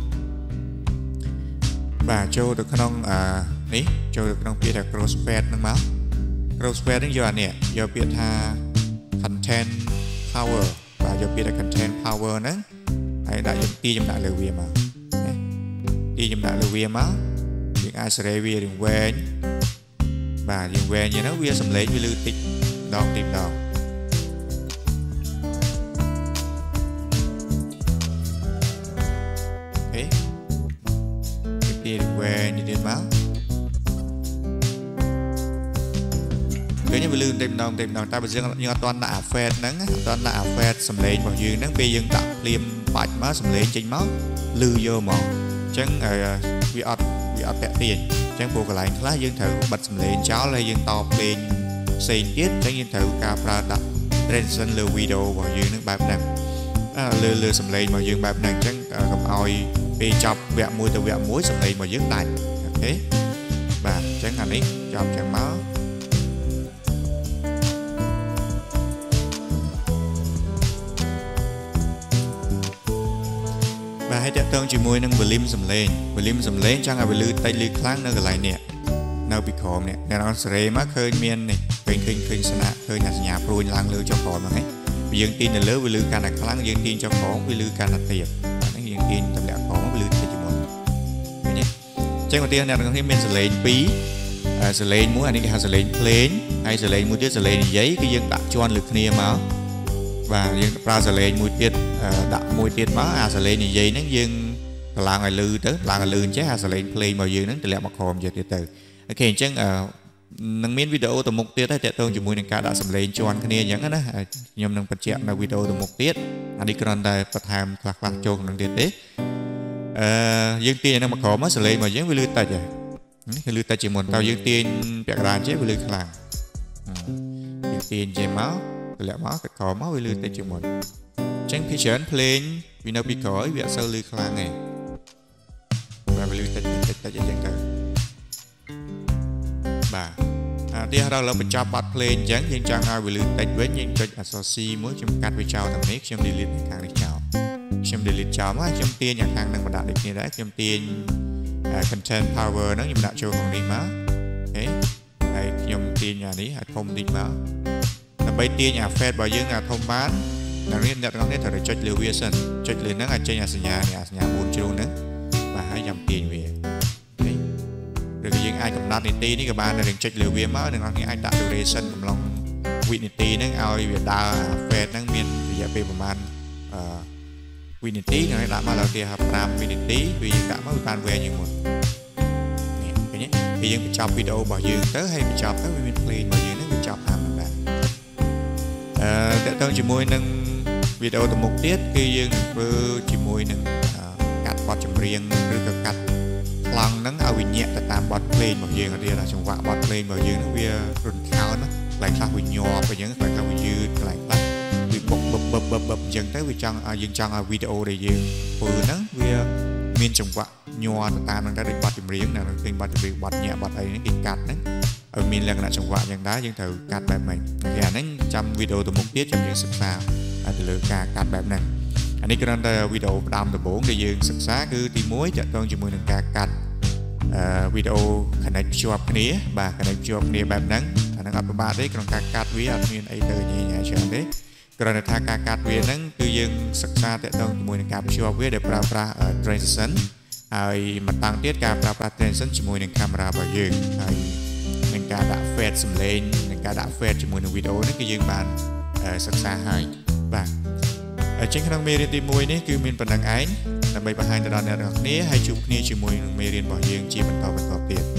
và cho được khăn à ní cho được khăn biết là crossfade năng máu crossfade đến giờ nè giờ biết ha content power và giờ biết là content power nữa hãy đại dùng ti trong đại lưu viêm mà ti trong đại lưu viêm máu những ai sẽ về đường quen và đường quen như nó vi sầm lấy vi lưu tích đòn tìm đòn về như thế máu cái như lươn tìm đồng tìm đồng ta bây giờ như toàn là phèn nắng toàn là phèn sầm lên bằng dương nắng bây giờ tạo liêm bạch máu sầm lên trên máu lư vô mỏ chẳng vì ọt vì ọt tẹt tiền chẳng buộc lại lá dương thử bật sầm lên cháu lên dương to lên xây tiết chẳng dương thử ca pra đặt transition lừa video bằng dương nắng bạp nặng lừa lừa sầm lên bằng dương bạp nặng chẳng gặp oi vì chọc vẹn mùi từ vẹn muối sầm lên mà dứt lại thế và chẳng hạn ấy chọc chẳng máu và hãy đặt tên chỉ mùi nâng volume sầm lên volume sầm lên chẳng là bị lư tay lư kháng nơi lại nè nơi bị khom nè nè nó sẽ má khơi miên này khơi khơi khơi sanh khơi nhà nhà pruin lang lư cho khom mà hết vì dân tin là lỡ bị lư can là kháng dân tin cho khom bị lư can là tiệp dân tin tập lẽ khom bị lư trên đầu tiên là nó thấy men sờ lên pí sờ lên muốn anh ấy sờ lên lên hay sờ lên muốn tiết sờ lên giấy cái dương đặt cho anh lực nia máu và dương ra sờ lên mũi tiết đặt mũi tiết máu à sờ lên giấy nó dương là ngày lư tới là ngày lư chứ à sờ lên play màu dương nó từ lẽ mặc hòm giờ từ từ ok chứ nâng miếng video từ một tiết tới tệ tôn chỉ mũi này cả đã sờ lên cho anh nia những đó nhom nâng bật chạm là video từ một tiết anh đi còn đây bật hàm lạc lạc cho nâng tiết đấy dương tiên nó mặc khó mất lên mà giống với lư tay vậy cái lư tay chỉ muốn tao dương tiên bẹt ra chế với lư khlang dương tiên chế máu lẹ máu cái khó máu với lư tay chỉ muốn tránh khi chén plane vì nó bị cõi bị sâu lư khlang này và với lư tay tay tay chân tay bà à đi ra là mình cho bắt plane tránh nhưng chẳng ai với lư tay với những cái associate mới chúng cắt với chào thằng nét xem đi lên càng đi chào xem delete cháo mà xem tiền nhà hàng năng mà đạt được như đấy xem tiền content power nó như đạt cho không đi má thế này nhom tiền nhà ní không đi má là bây tiền nhà phép bảo dương là thông bán là nên đặt nó hết thời cho liều vision cho liều nó là trên nhà nhà nhà nhà buôn chiêu nữa và hai dòng tiền về đấy rồi cái dương ai cầm đặt tiền tí ní các bạn là đừng check liều vision má đừng nói những anh đạt duration cầm lòng Winity nó ao về đa phép nó miền thì giờ vềประมาณWinity này đã mà là kia hợp làm Winity vì đã mới bàn về như một cái nhé thì dân bị chọc video bảo dương tới hay bị chọc tới mình play bảo dương nó bị chọc làm là để tôi chỉ môi nâng video từ một tiết khi dương vừa chỉ môi nâng cắt bọt chấm riêng rồi cắt lăng nắng ao bị nhẹ tại tam bọt play bảo dương ở đây là trong vạ bọt play bảo dương nó bia run cao nó lại sao bị nhò và những phải sao bị dư lại lại bị bập bập bập bập bập dần tới vì trong à, dần trong à, video này dương vừa nắng bia miên trong vạ nhò tại tam nó đã được bọt chấm riêng nào khi bọt chấm riêng bọt nhẹ bọt ấy nó kịch cắt đấy มีลักษณะจังหวะอย่างได้ยังถือการแบบใหม่แค่นั้นจำวิดีโอตัวมุกเตี้ยจำยังศึกษาอาจจะเลือกการการแบบนั้นอันนี้ก็นั่นแต่วิดีโอดำตัวโบ้ได้ยังศึกษาคือตีมวยจะต้องจมูกหนึ่งการกัดวิดีโอขนาดจวบนี้บ่าขนาดจวบนี้แบบนั้นอันนั้นอัปบาได้กำลังการกัดวิอันนี้ไอเตอร์นี่ไงเชื่อได้กรณีทางการกัดวินั้นคือยังศึกษาแต่ต้องจมูกหนึ่งการจวบวิได้ปราบปรา transition ไอ้มาตั้งเทียบการปราบปรา transition จมูกหนึ่งคำราบยืงไอ้หนึ่งการดับเฟสสำเร็จหนึ่งการดับเฟสจมูกหนึ่งวิดีโอนั่นคือยังบานศึกษาให้บ่าเช่นขนมเมรินตีมวยนี่คือมีปัญหาไอ้แต่ใบประหารตลอดแนวนี้ให้จุกนี้จมูกหนึ่งเมรินบ่ยืงจีบรรทอบรรทอบเตียน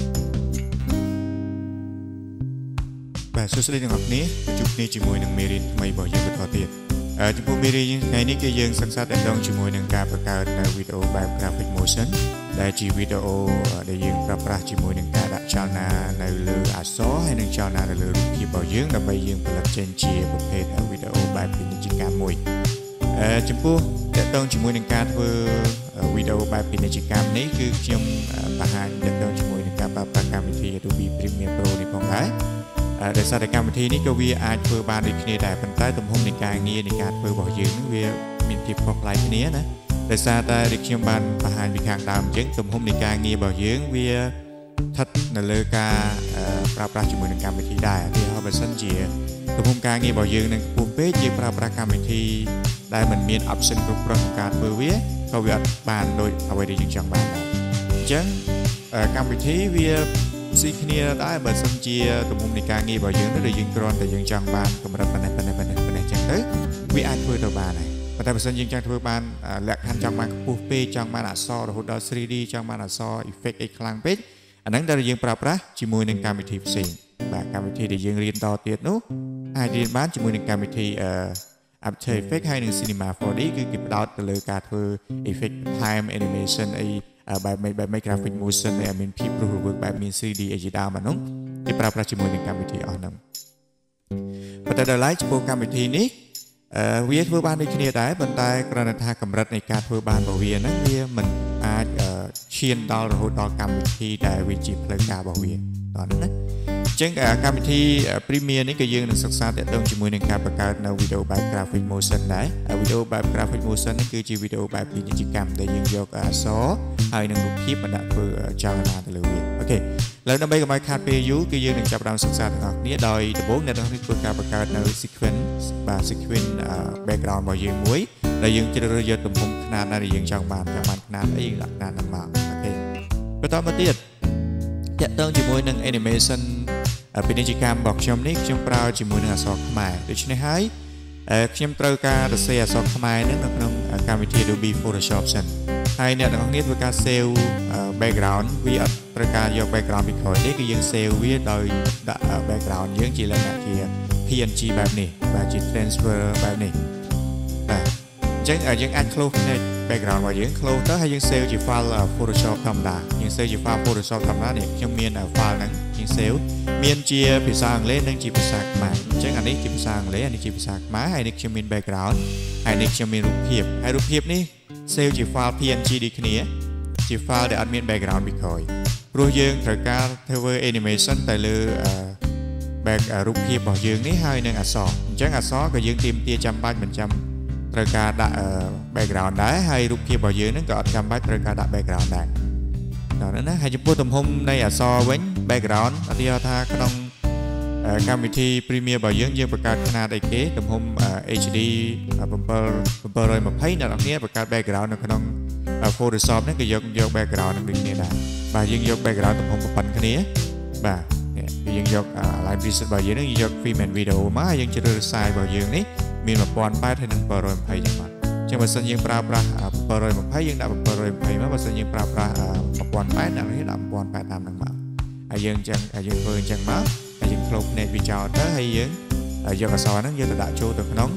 บ่าสุดท้ายในนี้จุกนี้จมูกหนึ่งเมรินไม่บ่ยืงบรรทอบเตียนจมูกเมรินในนี้คือยังศึกษาแต่ต้องจมูกหนึ่งการประกาศในวิดีโอแบบกราฟิกโมชั่นได้จีวิดีโอได้ยังปรับปรุงจมูกหนึ่งการดัชนาในเรืออัศโซให้หนึ่งชาวนาในเรือที่บ่ยืงแต่ใบยืงผลิตเจนจีประเภทวิดีโอแบบเป็นกิจกรรมมวยจมูกจะต้องจมูกหนึ่งการเพื่อวิดีโอแบบเป็นกิจกรรมนี้คือเชื่อมประหารจะต้องจมูกหนึ่งการปรับปรุงการวิธีตัวบีพรีเมียร์โปรในพองได้ในสถานการณ์วิธีนี้ก็วิอาจเพื่อบานในคณีได้เป็นใต้ตุ่มหุ่มในการนี้ในการเพื่อบ่ยืงวิมีทิพย์พอปลายคณีนะแต่ซาตาเด็กเชื่อมบันประหารวิคางดำจึงตุ่มหุ่มในการนี้บ่ยืงวิทัดในเลือกาปราบปรามจมูกหนึ่งการวิธีได้ที่เขาเป็นสั้นเจียตุ่มหุ่มการนี้บ่ยืงหนึ่งปุ่มเป๊ะจีปราบปรามการวิธีได้มันมีอัพเซนกรุ๊ปประการเพื่อวิเขาวิอัดบานโดยเอาไว้ในจึงจังบานจึงการวิธีวิสิ่งนี้ได้เบอร์สัญชีตุ่มหุ่มในการงี้บ่ยืงนั่นเลยยืงกรอนแต่ยืงจังบานกำลังปันไหนปันไหนปันไหนปันไหนจังเอ้ยวิอัดเพื่อตัวบานไหนปัจจัยเปอร์เซ็นต์ยืงจังเพื่อบานแหลกคันจังบานปูเป้จังบานอัดซอหรือหุ่นดาว ทรี ดี จังบานอัดซออีเฟกต์ไอ้คลังเป็ดอันนั้นได้ยืงปราบปรามจมูกหนึ่งการวิธีสิ่งแบบการวิธีได้ยืงเรียนต่อเตียดนู้ไอเรียนบ้านจมูกหนึ่งการวิธีอัพเชฟเฟกให้หนึ่งซีนีมา โฟร์ ดี คือเก็บดาวต์เลยการเพื่อเอฟเฟกต์ไทม์แอนิเมชันไอแบบไม่แบบไม่กราฟิกมูชั่นเนี่ยมีพิบรูปแบบมี ทรี ดี เอจิดามันน้องที่ปราบปรามจมูกหนึ่งการวิธีอ่อนน้ำปัจจัยเดลไลท์จมูกการวิธีนี้วิธีเพื่อบานในคณีได้บรรดากรณีทางกำลังในการเพื่อบานบริเวณนั้นเนี่ยมันอาจเชียนดาวหรือดาวการวิธีได้วิจิเพลกาบริเวณตอนนั้นนะจึงการวิธีพรีเมียร์นี้ก็ยังศึกษาแต่ต้องจมูกหนึ่งการประกาศในวิดีโอแบบกราฟิกโมชั่นได้วิดีโอแบบกราฟิกโมชั่นนั่นคือจีวิดีโอแบบเป็นกิจกรรมแต่ยังยกซอให้หนึ่งรูปคลิปมันได้เพื่อเจ้าหน้าที่เลยโอเคแล้วนำไปกับไมค์คาร์เปยูก็ยังหนึ่งจับดาวศึกษาต่างๆนี้โดยตะโบกในตอนที่เพื่อการประกาศในซีเควนซ์แบบซีเควนซ์แบ็กกราวด์บางยังมวยแต่ยังจะเรียนตุ่มพงขนาดในยังจังบานจังบานขนาดไอ้หลักการนำมาโอเคก็ต่อมาเตี้ยจะต้องจมูกหนึ่งแอนิเมชันเป็นกิจกรรมบอกชมนี้ชมเปล่าจมูกหนึ่งอักษรขมายโดยเฉพาะให้ชมเปล่าการเสียอักษรขมายนั้นในการวิธีดูบี Photoshop ฉันให้เนี่ยในห้องนี้เป็นการเซลล์แบ็กกราวด์วิอัดประการยกแบ็กกราวด์บิคอยนี่คือยังเซลล์วิโดยแบ็กกราวด์ยังจีละนะจี พี เอ็น จี แบบนี้แบบจี transfer แบบนี้จังยังอัดโคลในแบ็กกราวด์ว่ายังโคลถ้าให้ยังเซลล์จีไฟล์ Photoshop ธรรมดายังเซลล์จีไฟล์ Photoshop ธรรมดาเนี่ยยังมีไฟล์นั้นยังเซลล์มีนจีภาษาอังกฤษนั่งจีภาษาหมายจังอันนี้จีภาษาอังกฤษอันนี้จีภาษาหมายให้นิกจะมีแบ็กกราวด์ให้นิกจะมีรูปเพียบให้รูปเพียบนี่เซลล์จีไฟล์ พี เอ็น จี ดีขึ้นเนี่ยจีไฟล์เดี๋ยวอัดมีแบ็กกราวด์บิคอยรู้ยังถือการเทเวอร์แอนิเมชันแต่เลือแบ็กรูปเพียบบอกยังนี่ให้หนึ่งอักษรจังอักษรก็ยังเตรียมเตรียมจำบ้านเหมือนจำถือการด่าแบ็กกราวด์ได้ให้รูปเพียบบอกยังนั่นก็จำบ้านถือการด่าแบ็กกราวด์ได้ตอนนั้นนะให้จำพวกตุ่มหุ่มในอักษรเว้นแบ็กกราวด์อันที่เราทาขนมการวิธีพรีเมียร์บอกยังยังประกาศขนาดไอเก๋ตุ่มหุ่ม เอช ดี บัมเปอร์บัมเปอร์เลยมาให้ในตรงนี้ประกาศแบ็กกราวด์ในขนมPhotoshop นั่นก็ยกยกแบ็กกราวด์นั่นเป็นนี่ได้บ่ายังยกแบ็กกราวด์ตุ่มหุ่มปันคันนี้บ่าเนี่ยยังยกไลน์บริษัทบ่ายังนั่งยกฟรีแมนวิดีโอมายังจะเลือกไซส์บ่ายังนี่มีมาปอนป้ายให้นั่งเปิดรอยมาให้ยังมาจังหวัดสัญญาปราบปราเปิดรอยมาให้ยังดับเปิดรอยมาให้มาบัดสัญญาปราบปรามาปอนป้ายนั่งที่ดับปอนป้ายตามนั่งมาอายังจังอายังเปิดจังมาอายังโคลกเน็ตวิจารณ์ได้ให้ยังยกกระสอบนั่งยังจะด่าโชว์ตัวน้อง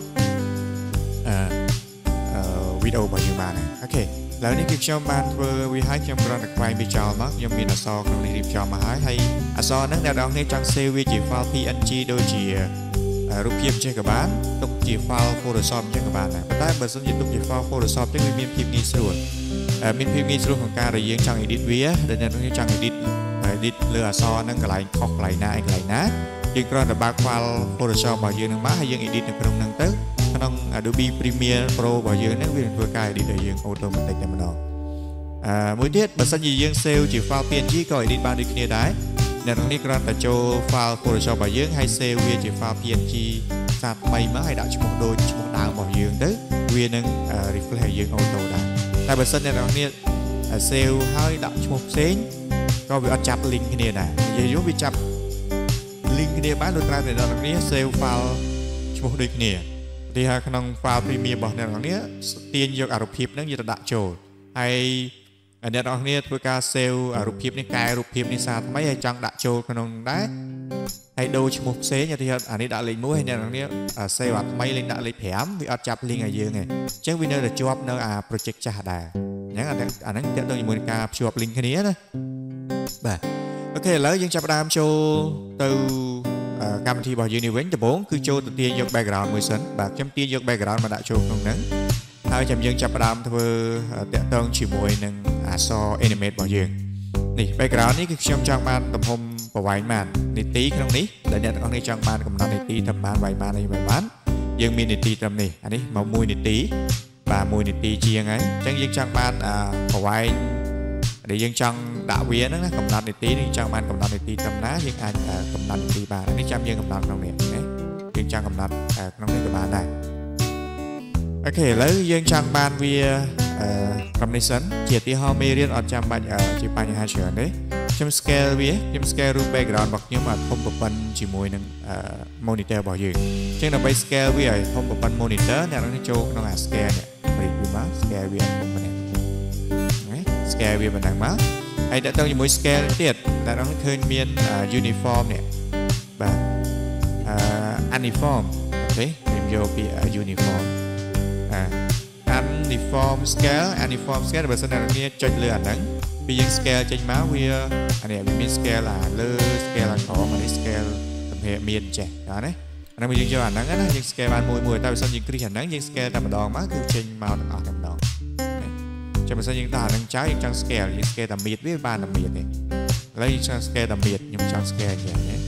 วิดีโอบ่ายังมาเนี่ยโอเคแล้วนี่คือชมบานเวอร์วิหารชมกรอนตะไคร้วิจารณ์มักยังมีอักษรตรงนี้รีบจอมาให้อักษรนั่งดาวในจังเซลวิจิไฟล์ พี เอ็น จี โดยจีรูปเพียบเช่นกับบ้านตกจีไฟล์ Photoshop เช่นกับบ้านนะแต่ได้เบอร์สัญญาตกจีไฟล์ Photoshop จะมีพิมพ์งี้ส่วนมีพิมพ์งี้ส่วนของการเรียงจัง edit เวียเดินตรงนี้จัง edit edit លើអក្សរនឹងកន្លែងខុសកន្លែងណាឯកន្លែងណាយើងគ្រាន់តែបើក file Photoshop របស់យើងនឹងមកហើយយើង edit នៅក្នុងហ្នឹងទៅក្នុង Adobe Premiere Pro របស់យើងហ្នឹងវានឹងធ្វើការ edit ឲ្យយើង automatic តែម្ដងអឺមួយទៀតបើសិនជាយើង save ជា file พี เอ็น จี ក៏ edit បានដូចគ្នាដែរអ្នកនរនេះគ្រាន់តែចូល file Photoshop របស់យើងហើយ save វាជា file พี เอ็น จี សារថ្មីមកហើយដាក់ឈ្មោះដូចឈ្មោះដើមរបស់យើងទៅវានឹង reflect ឲ្យយើង auto ដែរតែបើសិនអ្នកនរនេះ save ហើយដាក់ឈ្មោះផ្សេងក៏វាអត់ចាប់ link គ្នាដែរនិយាយយកវាចាប់ link គ្នាបានដូចត្រូវតែអ្នកនរនេះ save file ឈ្មោះដូចគ្នាទីហើយក្នុង file Premiere របស់អ្នកនរនេះទាញយកអារូបភាពហ្នឹងយកទៅដាក់ចូលហើយអ្នកនរនេះធ្វើការ save អារូបភាពនេះកែរូបភាពនេះសារថ្មីហើយចង់ដាក់ចូលក្នុងដែរហើយដូរឈ្មោះផ្សេងទីហើយអានេះដាក់លេខមួយហើយអ្នកនរនេះ save អាថ្មីលេខដាក់លេខfiveវាអត់ចាប់ link ឲ្យយើងទេអញ្ចឹងវានៅតែជាប់នៅអា project ចាស់ដែរអញ្ចឹងអាហ្នឹងតើទៅជាមួយនឹងការភ្ជាប់ link គ្នាណាបាទអូខេឥឡូវយើងចាប់ផ្ដើមចូលទៅកម្មវិធីរបស់យើងនេះវិញដំបូងគឺចូលទៅទាញយក background មួយសិនបាទខ្ញុំទាញយក background មកដាក់ចូលក្នុងហ្នឹងហើយចាំយើងចាប់ផ្ដើមធ្វើតាក់ទងជាមួយនឹងអក្សរ animate របស់យើងនេះ background នេះគឺខ្ញុំចង់បានទំហំប្រវែងបាននីតិក្នុងនេះដែលអ្នកទាំងអស់គ្នាចង់បានកំណត់នីតិត្រឹមបានវាយបានអីវាយបានយើងមាននីតិត្រឹមនេះអានេះមកមួយនីតិបាទមួយនីតិជាងហើយអញ្ចឹងយើងចង់បានប្រវែងដែលយើងចង់ដាក់វាហ្នឹងណាកំណត់នីតិនេះចង់បានកំណត់នីតិត្រឹមណាយើងអាចកំណត់នីតិបាននេះចាំយើងកំណត់ក្នុងនេះណាយើងចង់កំណត់ក្នុងនេះក៏បានដែរអូខេឥឡូវយើងចង់បានវាត្រឹមនេះសិនជាទីហោមេរៀនអត់ចាំបាច់ជាបញ្ហាច្រើនទេខ្ញុំ scale វាខ្ញុំ scale រូប background របស់ខ្ញុំឲ្យធំប្រព័ន្ធជាមួយនឹង monitor របស់យើងអញ្ចឹងដើម្បី scale វាឲ្យធំប្រព័ន្ធ monitor អ្នកនឹងចូលក្នុងអា scale នេះព្រីវាមក scale វាធំប៉ុណ្ណេះណា scale វាប៉ុណ្ណឹងមកហើយតើទៅជាមួយ scale ទៀតអ្នកនឹងឃើញមាន uniform នេះបាទ uniform អូខេខ្ញុំយកពី uniform uniform scale uniform scale បើសិនអ្នកនាងចុចលើអាហ្នឹងពីយើង scale ចេញមកវាអានេះវាមាន scale អាលើ scale អាក្រោមអានេះ scale សម្ភារមានចេះដល់ណាអាហ្នឹងយើងយកអាហ្នឹងណាយើង scale បានមួយមួយតែបើសិនយើងគ្រីសអាហ្នឹងយើង scale តែម្ដងមកគឺចេញមកទាំងអស់តែម្ដងចាំបើសិនយើងដាក់អាហ្នឹងចោលយើងចង់ scale យើង scale តែមៀតវាបានតែមៀតទេឥឡូវយើងចង់ scale តែមៀតខ្ញុំចង់ scale យ៉ាងនេះ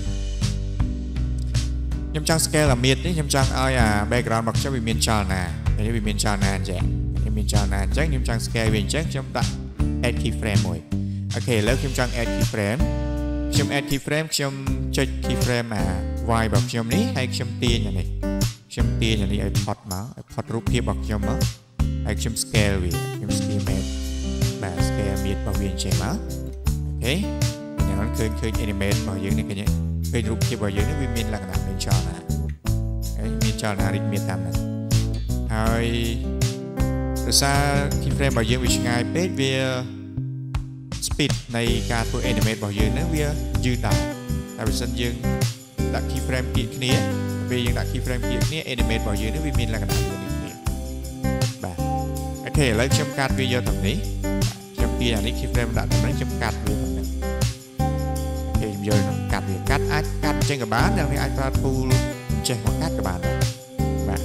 ខ្ញុំចង់ scale តែមៀតនេះខ្ញុំចង់ឲ្យអា background របស់ខ្ញុំវាមានចលនានេះវាមានចលនាអញ្ចឹងខ្ញុំមានចលនាអញ្ចឹងខ្ញុំចង់ scale វាអញ្ចឹងខ្ញុំដាក់ add keyframe មួយអូខេឥឡូវខ្ញុំចង់ add keyframe ខ្ញុំ add keyframe ខ្ញុំចុច keyframe អា y របស់ខ្ញុំនេះហើយខ្ញុំទាញអានេះខ្ញុំទាញអានេះឲ្យផុតមកឲ្យផុតរូបភាពរបស់ខ្ញុំមកហើយខ្ញុំ scale វាខ្ញុំ scale មែនបាទ scale មានរបស់វាអញ្ចឹងមកអូខេអ្នកនរឃើញឃើញ animate របស់យើងនេះឃើញឃើញរូបភាពរបស់យើងនេះវាមានលក្ខណៈមានចលនាហើយមានចលនារីកមានតាមហ្នឹងហើយដោយសារ keyframe របស់យើងវាឆ្ងាយពេកវា speed នៃការធ្វើ animate របស់យើងហ្នឹងវាយឺតដែរតែបើសិនយើងដាក់ keyframe គៀកគ្នាពេលយើងដាក់ keyframe គៀកគ្នា animate របស់យើងហ្នឹងវាមានលក្ខណៈដូចគ្នាបាទអូខេឥឡូវខ្ញុំកាត់វាយកតាមនេះខ្ញុំទាញអានេះ keyframe ដាក់តាមនេះខ្ញុំកាត់វាតាមនេះអូខេខ្ញុំយកកាត់វាកាត់អាចកាត់ចេញក៏បានតែនេះអាចប្រើ tool ចេះមកកាត់ក៏បានដែរបាទ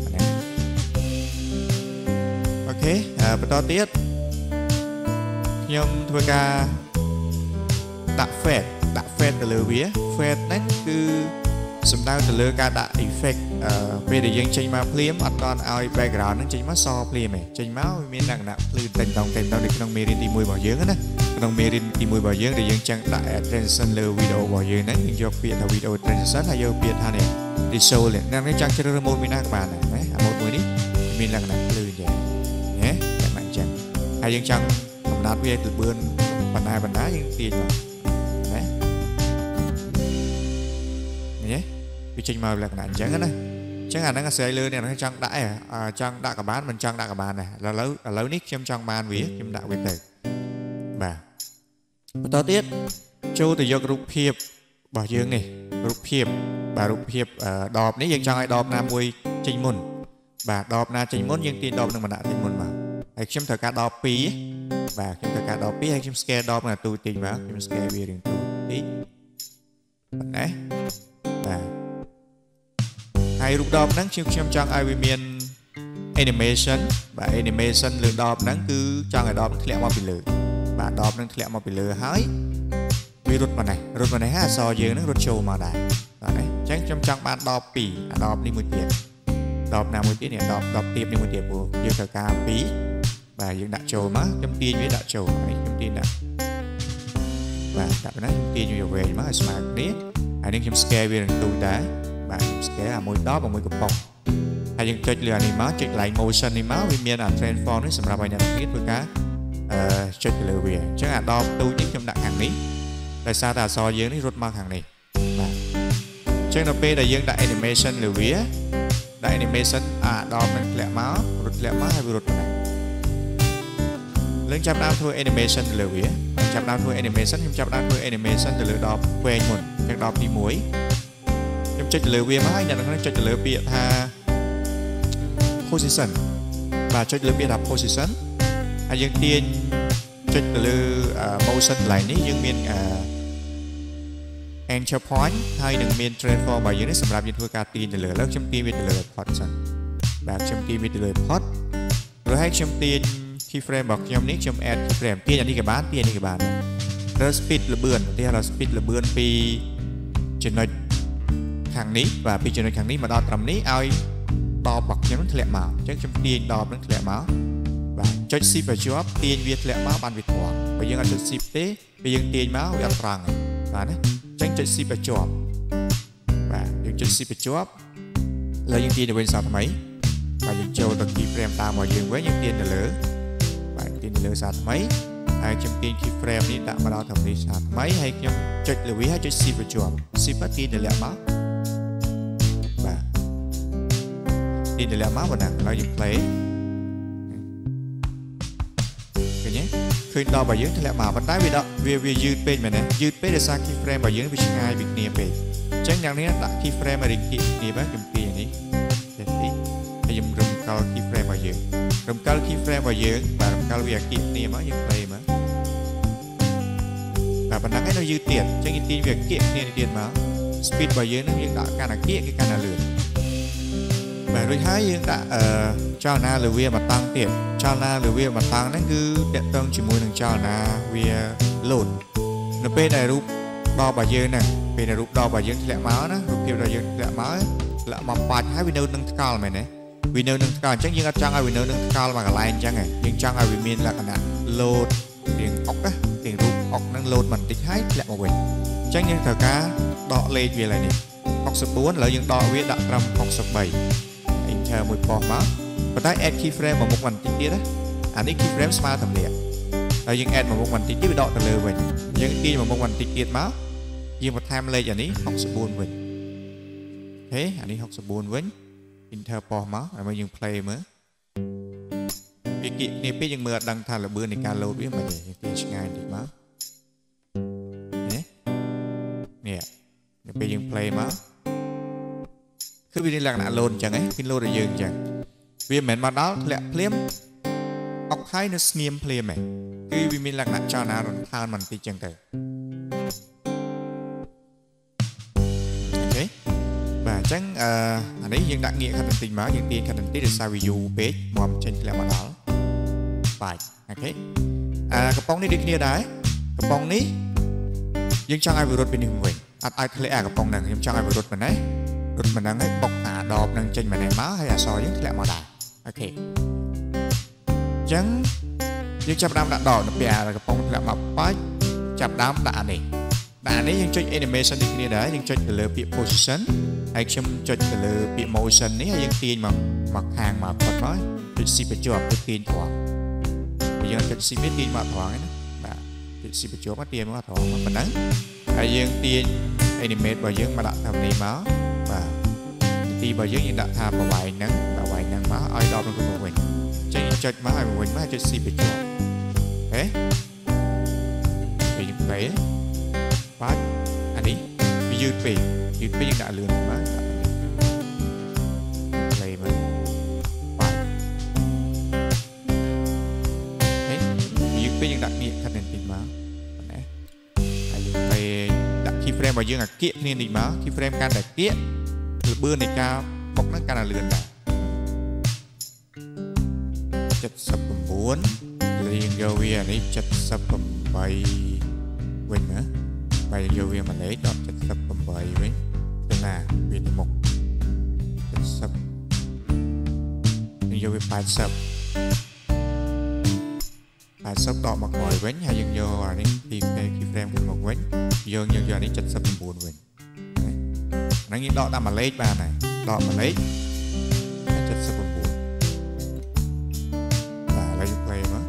អូខេបន្តទៀតខ្ញុំធ្វើការដាក់ fade ដាក់ fade ទៅលើវា fade ហ្នឹងគឺសំដៅទៅលើការដាក់ effect ពេលដែលយើងចេញមកភ្លាមអត់ទាន់ឲ្យ background ហ្នឹងចេញមកសភ្លាមទេចេញមកវាមានលក្ខណៈភ្លឺតែម្ដងតែម្ដងនៅក្នុងមេរៀនទីoneរបស់យើងណាក្នុងមេរៀនទីoneរបស់យើងដែលយើងចង់ដាក់ transition លើ video របស់យើងហ្នឹងយើងយកពាក្យថា video transition ហើយយកពាក្យថានេះ reshow ហ្នឹងនេះចង់ជ្រើសរើស mode មួយណាក៏បានដែរណាអា mode មួយនេះមានលក្ខណៈភ្លឺយ៉ាងណាតែមិនចឹងហើយយើងចង់កំណត់វាទៅលឿនបណ្ណាបណ្ណាយើងទាញមកណានេះវាចេញមកលក្ខណៈអញ្ចឹងណាអញ្ចឹងអាហ្នឹងអាស្រ័យលើអ្នកចង់ដាក់ឯងចង់ដាក់ក៏បានមិនចង់ដាក់ក៏បានដែរឥឡូវឥឡូវនេះខ្ញុំចង់បានវាខ្ញុំដាក់វាទៅបាទបន្តទៀតចូលទៅយករូបភាពរបស់យើងនេះរូបភាពបាទរូបភាពដបនេះយើងចង់ឲ្យដបណាមួយចេញមុនបាទដបណាចេញមុនយើងទាញដបនឹងមកដាក់ចេញមុនមកហើយខ្ញុំត្រូវការដបtwoបាទខ្ញុំត្រូវការដបtwoហើយខ្ញុំ scale ដបណាទូតិចមកខ្ញុំ scale វារៀងទូតិចប៉ុណ្ណេះបាទហើយរូបដបហ្នឹងខ្ញុំខ្ញុំចង់ឲ្យវាមាន animation បាទ animation លើដបហ្នឹងគឺចង់ឲ្យដបធ្លាក់មកពីលើបាទដបហ្នឹងធ្លាក់មកពីលើហើយវារត់មកនេះរត់មកនេះអសយើងនឹងរត់ចូលមកដែរបាទនេះអញ្ចឹងខ្ញុំចង់បានដបពីរអាដបនេះមួយទៀតដបណាមួយទៀតនេះដបដបទៀបនេះមួយទៀតព្រោះយើងត្រូវការពីរបាទយើងដាក់ចូលមកខ្ញុំទាញវាដាក់ចូលនេះខ្ញុំទាញដាក់បាទដាក់ណាខ្ញុំទាញវាវែងមកឲ្យស្មើគ្នាហើយនេះខ្ញុំ scale វានឹងទូដែរបាទខ្ញុំ scale អាមួយដបអាមួយកំប៉ុងហើយយើងចុចលើអានេះមកចុច line motion នេះមកវាមានអា transform នេះសម្រាប់ឲ្យអ្នកទាំងគ្នាធ្វើការអឺចុចទៅលើវាអញ្ចឹងអាដបទូនេះខ្ញុំដាក់ខាងនេះដោយសារតែអក្សរយើងនេះរត់មកខាងនេះបាទអញ្ចឹងដល់ពេលដែលយើងដាក់ animation លើវាដាក់ animation អាដបនឹងធ្លាក់មករត់ធ្លាក់មកហើយវារត់មកឡើងចាប់ដើមធ្វើ animation ទៅលើវាចាប់ដើមធ្វើ animation ខ្ញុំចាប់ដើមធ្វើ animation ទៅលើដបវែងមុនអញ្ចឹងដបទីមួយខ្ញុំចុចទៅលើវាមកហើយអ្នកនឹងចុចទៅលើពាក្យថា position បាទចុចលើពាក្យថា position ហើយយើងទាញចុចទៅលើ motion កន្លែងនេះយើងមាន anchor point ហើយនឹងមាន transform របស់យើងនេះសម្រាប់យើងធ្វើការទាញទៅលើឥឡូវខ្ញុំទាញវាទៅលើ pot សិនបាទខ្ញុំទាញវាទៅលើ pot រួចហើយខ្ញុំទាញ keyframe របស់ខ្ញុំនេះខ្ញុំ add keyframe ទាញអានេះក៏បានទាញនេះក៏បានរើ speed ល្បឿនឧទាហរណ៍ speed ល្បឿនពីចំណុចខាងនេះបាទពីចំណុចខាងនេះមកដល់ត្រឹមនេះឲ្យដបរបស់ខ្ញុំធ្លាក់មកអញ្ចឹងខ្ញុំទាញដបនឹងធ្លាក់មកបាទចុច shift ឲ្យជាប់ទាញវាធ្លាក់មកបានវាត្រង់បើយើងអត់ចុច shift ទេពេលយើងទាញមកវាអត់ត្រង់បាទណាអញ្ចឹងចុច shift ឲ្យជាប់បាទយើងចុច shift ឲ្យជាប់ហើយយើងទាញទៅវិញសារថ្មីបាទយើងចូលទៅ keyframe តាមរបស់យើងវិញយើងទាញទៅលើបាទទាញទៅលើសារថ្មីហើយខ្ញុំទាញ keyframe នេះដាក់មកដល់ត្រឹមនេះសារថ្មីហើយខ្ញុំចុចលើវាហើយចុច shift ឲ្យជាប់ shift ទាញទៅលាក់មកបាទទាញទៅលាក់មកបណ្ណាហើយយើង playឃើញដល់របស់យើងធ្លាក់មកប៉ុន្តែវាដកវាវាយឺតពេកមែនទេយឺតពេកដោយសារ keyframe របស់យើងវាឆ្ងាយពីគ្នាពេកអញ្ចឹងយ៉ាងនេះដាក់ keyframe ឲ្យរីកគ្នាបាទខ្ញុំទាញនេះទេទីហើយខ្ញុំរំកិល keyframe របស់យើងរំកិល keyframe របស់យើងបាទរំកិលវាអាគីគ្នាមកយើង play មកបាទប៉ុណ្ណឹងឯងនៅយឺតទៀតអញ្ចឹងយើងទាញវាអាគីគ្នាទៀតមក speed របស់យើងនឹងយើងដាក់កាន់អាគីគេកាន់តែលឿនបាទរួចហើយយើងដាក់អឺចលនាលើវាមកតាំងទៀតចលនាលើវាមកតាំងហ្នឹងគឺតកតងជាមួយនឹងចលនាវា load នៅពេលដែលរូបដបរបស់យើងហ្នឹងពេលដែលរូបដបរបស់យើងធ្លាក់មកណារូបភាពរបស់យើងធ្លាក់មកធ្លាក់មកបាច់ហើយវានៅនឹងថ្កល់មែនទេវានៅនឹងថ្កល់អញ្ចឹងយើងអត់ចង់ឲ្យវានៅនឹងថ្កល់មកកន្លែងអញ្ចឹងឯងយើងចង់ឲ្យវាមានលក្ខណៈ load រៀងអុកណារៀងរូបអុកហ្នឹង load បន្តិចហើយធ្លាក់មកវិញអញ្ចឹងយើងត្រូវការដកលេខវាឡើយនេះหกสิบสี่ឥឡូវយើងដកវាដាក់ត្រឹមหกสิบสามEnter មួយប៉ុស្តិ៍មកប៉ុន្តែ add keyframe មកមុខបន្តិចទៀតណាអានេះ keyframe ស្មើតម្លាក់ហើយយើង add មកមុខបន្តិចទៀតវាដកទៅលើវិញយើងទាញមកមុខបន្តិចទៀតមកយើងបន្ថែមលេខអានេះหกสิบสี่វិញហេអានេះหกสิบสี่វិញ Enter ប៉ុស្តិ៍មកហើយយើង play មើលវាគៀកគ្នាពេកយើងមើលអត់ដឹងថាល្បឿននៃការ load វាមិនទេយើងទាញឆ្ងាយបន្តិចមកនេះនេះពេលយើង play មកគឺវាមានលក្ខណៈ load អញ្ចឹងឯងវា load ឲ្យយើងអញ្ចឹងវាមិនមែនមកដល់ធ្លាក់ភ្លាមអុកហើយនៅស្ងៀមភ្លាមឯងគឺវាមានលក្ខណៈចលនារំខានបន្តិចអញ្ចឹងទៅអូខេបាទអញ្ចឹងអឺអានេះយើងដាក់ងាកខាត់បន្តិចមកយើងទាញខាត់បន្តិចដោយសារវាយូរពេកមកចេញធ្លាក់មកដល់បាទអូខេអាកំប៉ុងនេះដូចគ្នាដែរកំប៉ុងនេះយើងចង់ឲ្យវារត់ពីនេះវិញអត់ឲ្យធ្លាក់អាកំប៉ុងហ្នឹងខ្ញុំចង់ឲ្យវារត់ប៉ុណ្ណេះរត់មិនហ្នឹងឲ្យបុកអាដបនឹងចេញមកនេះមកហើយអក្សរយើងធ្លាក់មកដែរអូខេអញ្ចឹងយើងចាប់ដើមដាក់ដបនៅពេលអាកំប៉ុងធ្លាក់មកបាច់ចាប់ដើមដាក់អានេះដាក់អានេះយើងចុច animation នេះគ្នាដែរយើងចុចទៅលើពាក្យ position ហើយខ្ញុំចុចទៅលើពាក្យ motion នេះហើយយើងទាញមកមកខាងមកគាត់មកចុច shift បញ្ចុះទៅទាញត្រង់បើយើងចុច shift ទាញមកត្រង់ហ្នឹងណាបាទចុច shift បញ្ចុះមកទាញមកត្រង់មកប៉ុណ្ណឹងហើយយើងទាញ animate របស់យើងមកដាក់តាមនេះមកបាទទីរបស់យើងយើងដាក់ថាប្រវែងហ្នឹងប្រវែងហ្នឹងមកឲ្យដល់ទៅវិញចេញចុចមកឲ្យវិញមកចុច shift បញ្ចុះហេពេលយើង play បាទអានេះវាយឺតពេកយឺតពេកយើងដាក់លឿនមក play មកបាទហេយឺតពេកយើងដាក់នេះខាត់បន្តិចមកណាហើយយើង play ដាក់ keyframe របស់យើងអាគៀកគ្នានេះមក keyframe កាន់តែគៀកល្បឿននៃការបុកហ្នឹងកាន់តែលឿនដែរเจ็ดสิบเก้าរៀងយកវានេះเจ็ดสิบแปดវិញណា bài vô viên mà lấy đó chất sập cầm bời với tên là vì từ mục chất sập vô viên bài sập bài sập đỏ mặc ngồi với hay dừng vô ở đây thì khi frame cùng một với vô nhân vô đây chất sập cầm buồn với nó nghĩ đỏ ta mà lấy ba này đỏ mà lấy chất sập cầm buồn và lấy play mà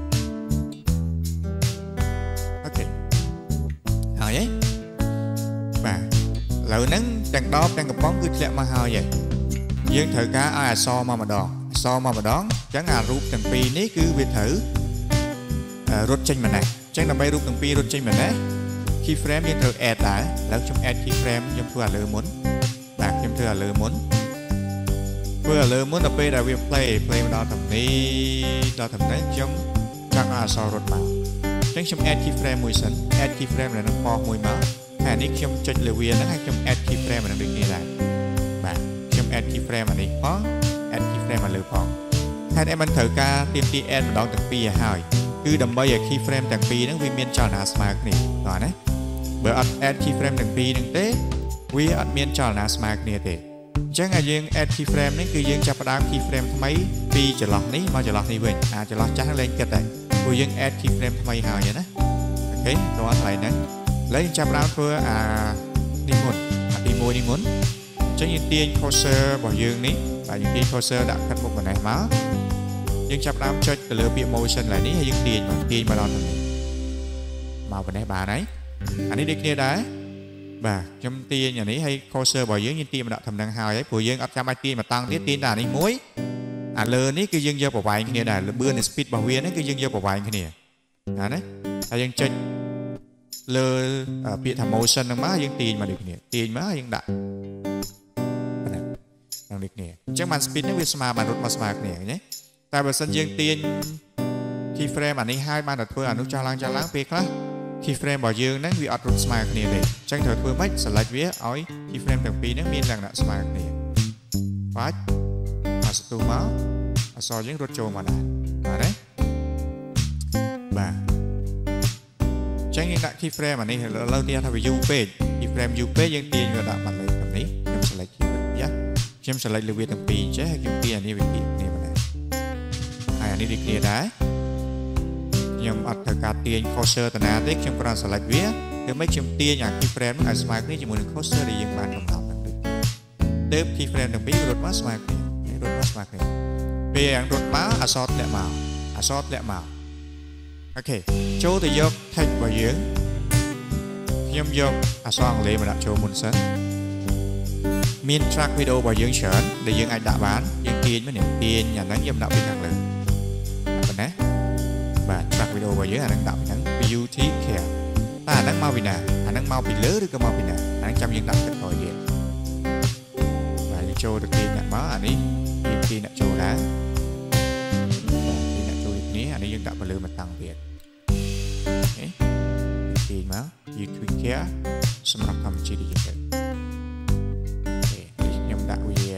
ok hỏi ấy và lỡ nắng đang đóp đang gặp bóng cứ lẹ mà hơi vậy dương thử cá ai so mà mà đòn so mà mà đón chẳng à rút từng pi ní cứ việc thử rút trên mà này chẳng là bay rút từng pi rút trên mà đấy khi frame dương thử add đãแล้วtrong add khi frame dương thử là lừa muốn bạc dương thử là lừa muốn vừa lừa muốn là bây giờ việc play play mà đo thầm ní đo thầm đấy trong chẳng à so rút màu chẳng trong add khi frame mùi sân add khi frame là nó kho mùi máu hay ní trong trên lừa viên nó hay trong add khi frame mà nó được như này bạc trong add khi frame mà đi khó add keyframe mà lựa phỏng hai em anh thử ca tìm đi add mà đón từng pi à hai cứ đầm bây giờ keyframe từng pi nó vi miên cho là smart này rồi đấy bởi add keyframe từng pi từng tế vi admin cho là smart này thế chẳng là riêng add keyframe đấy cứ riêng chập đám keyframe mấy pi trở lọt ní mà trở lọt này vậy à trở lọt chắc lên kết này cứ riêng add keyframe mấy hai vậy đó ok đó lại nữa lấy chập đám vừa à đi muốn à đi mua đi muốn chẳng như tiên cursor bỏ dương ní và những cái cursor đã cắt một cái này má nhưng chắp đám chơi từ lửa bị motion lại ní hay những tiền mà tiền mà đòn màu bên đây bà đấy anh ấy đi kia đấy bà trong tiền nhà ní hay cursor bỏ dương những tiền mà đã thầm đang hào ấy của dương áp trăm ai tiền mà tăng tiết tiền là ní muối à lơ ní cái dương dơ bỏ vài cái này là bươn này speed bảo huyên ấy cái dương dơ bỏ vài cái này à đấy hay dương chơi lơ bị thầm motion đang má dương tiền mà được nè tiền má dương đã năng lực nè chắc man speed nó với smart mà rút mà smart nè nhé tại bởi sân dương tiên khi frame anh ấy hai ban đặt thôi anh cho lang cho láng việc đó khi frame bỏ dương nó vì ở rút smart nè để tranh thời thôi mấy sẽ lại viết ói khi frame thằng pi nó miên rằng là smart nè phát mà sẽ tu máu so với rút trâu mà này à đấy bà tranh những đại khi frame anh ấy lâu tiên thay vì u page khi frame u page dương tiên vừa đạo mặt lấy cầm ní em sẽ lại khi nhé em sẽ lấy lưu viên từng pi chứ hay kim pi anh đi về kia này mà này ai anh đi đi kia đấy nhưng mà thời cả tiền cursor tận nào đấy trong phần sẽ lấy viết nếu mấy chấm tiền nhà khi frame nó smart này chỉ muốn cursor để dừng bàn đồng học tiếp khi frame từng pi rút mắt smart này rút mắt smart này về anh rút má asort lẹ màu asort lẹ màu ok chỗ thì dọc thành vào dưới em dọc asort lấy mà đặt chỗ muốn sân miền track video vào dương sởn để dương anh đã bán dương tiền với niềm tiền nhà nắng dâm đạo bên năng lượng và nè và track video vào dương anh đang đạo nắng beauty care ta đang mau vì nè anh đang mau bị lỡ được cái mau vì nè anh đang chăm dương đạo rất hồi điện và dương show được tiền nhận máu anh ấy dương tiền đã show đá và tiền đã show được ní anh ấy dương đạo vào lỡ mà tăng tiền tiền máu beauty care xâm nhập thầm chỉ đi dương đã vì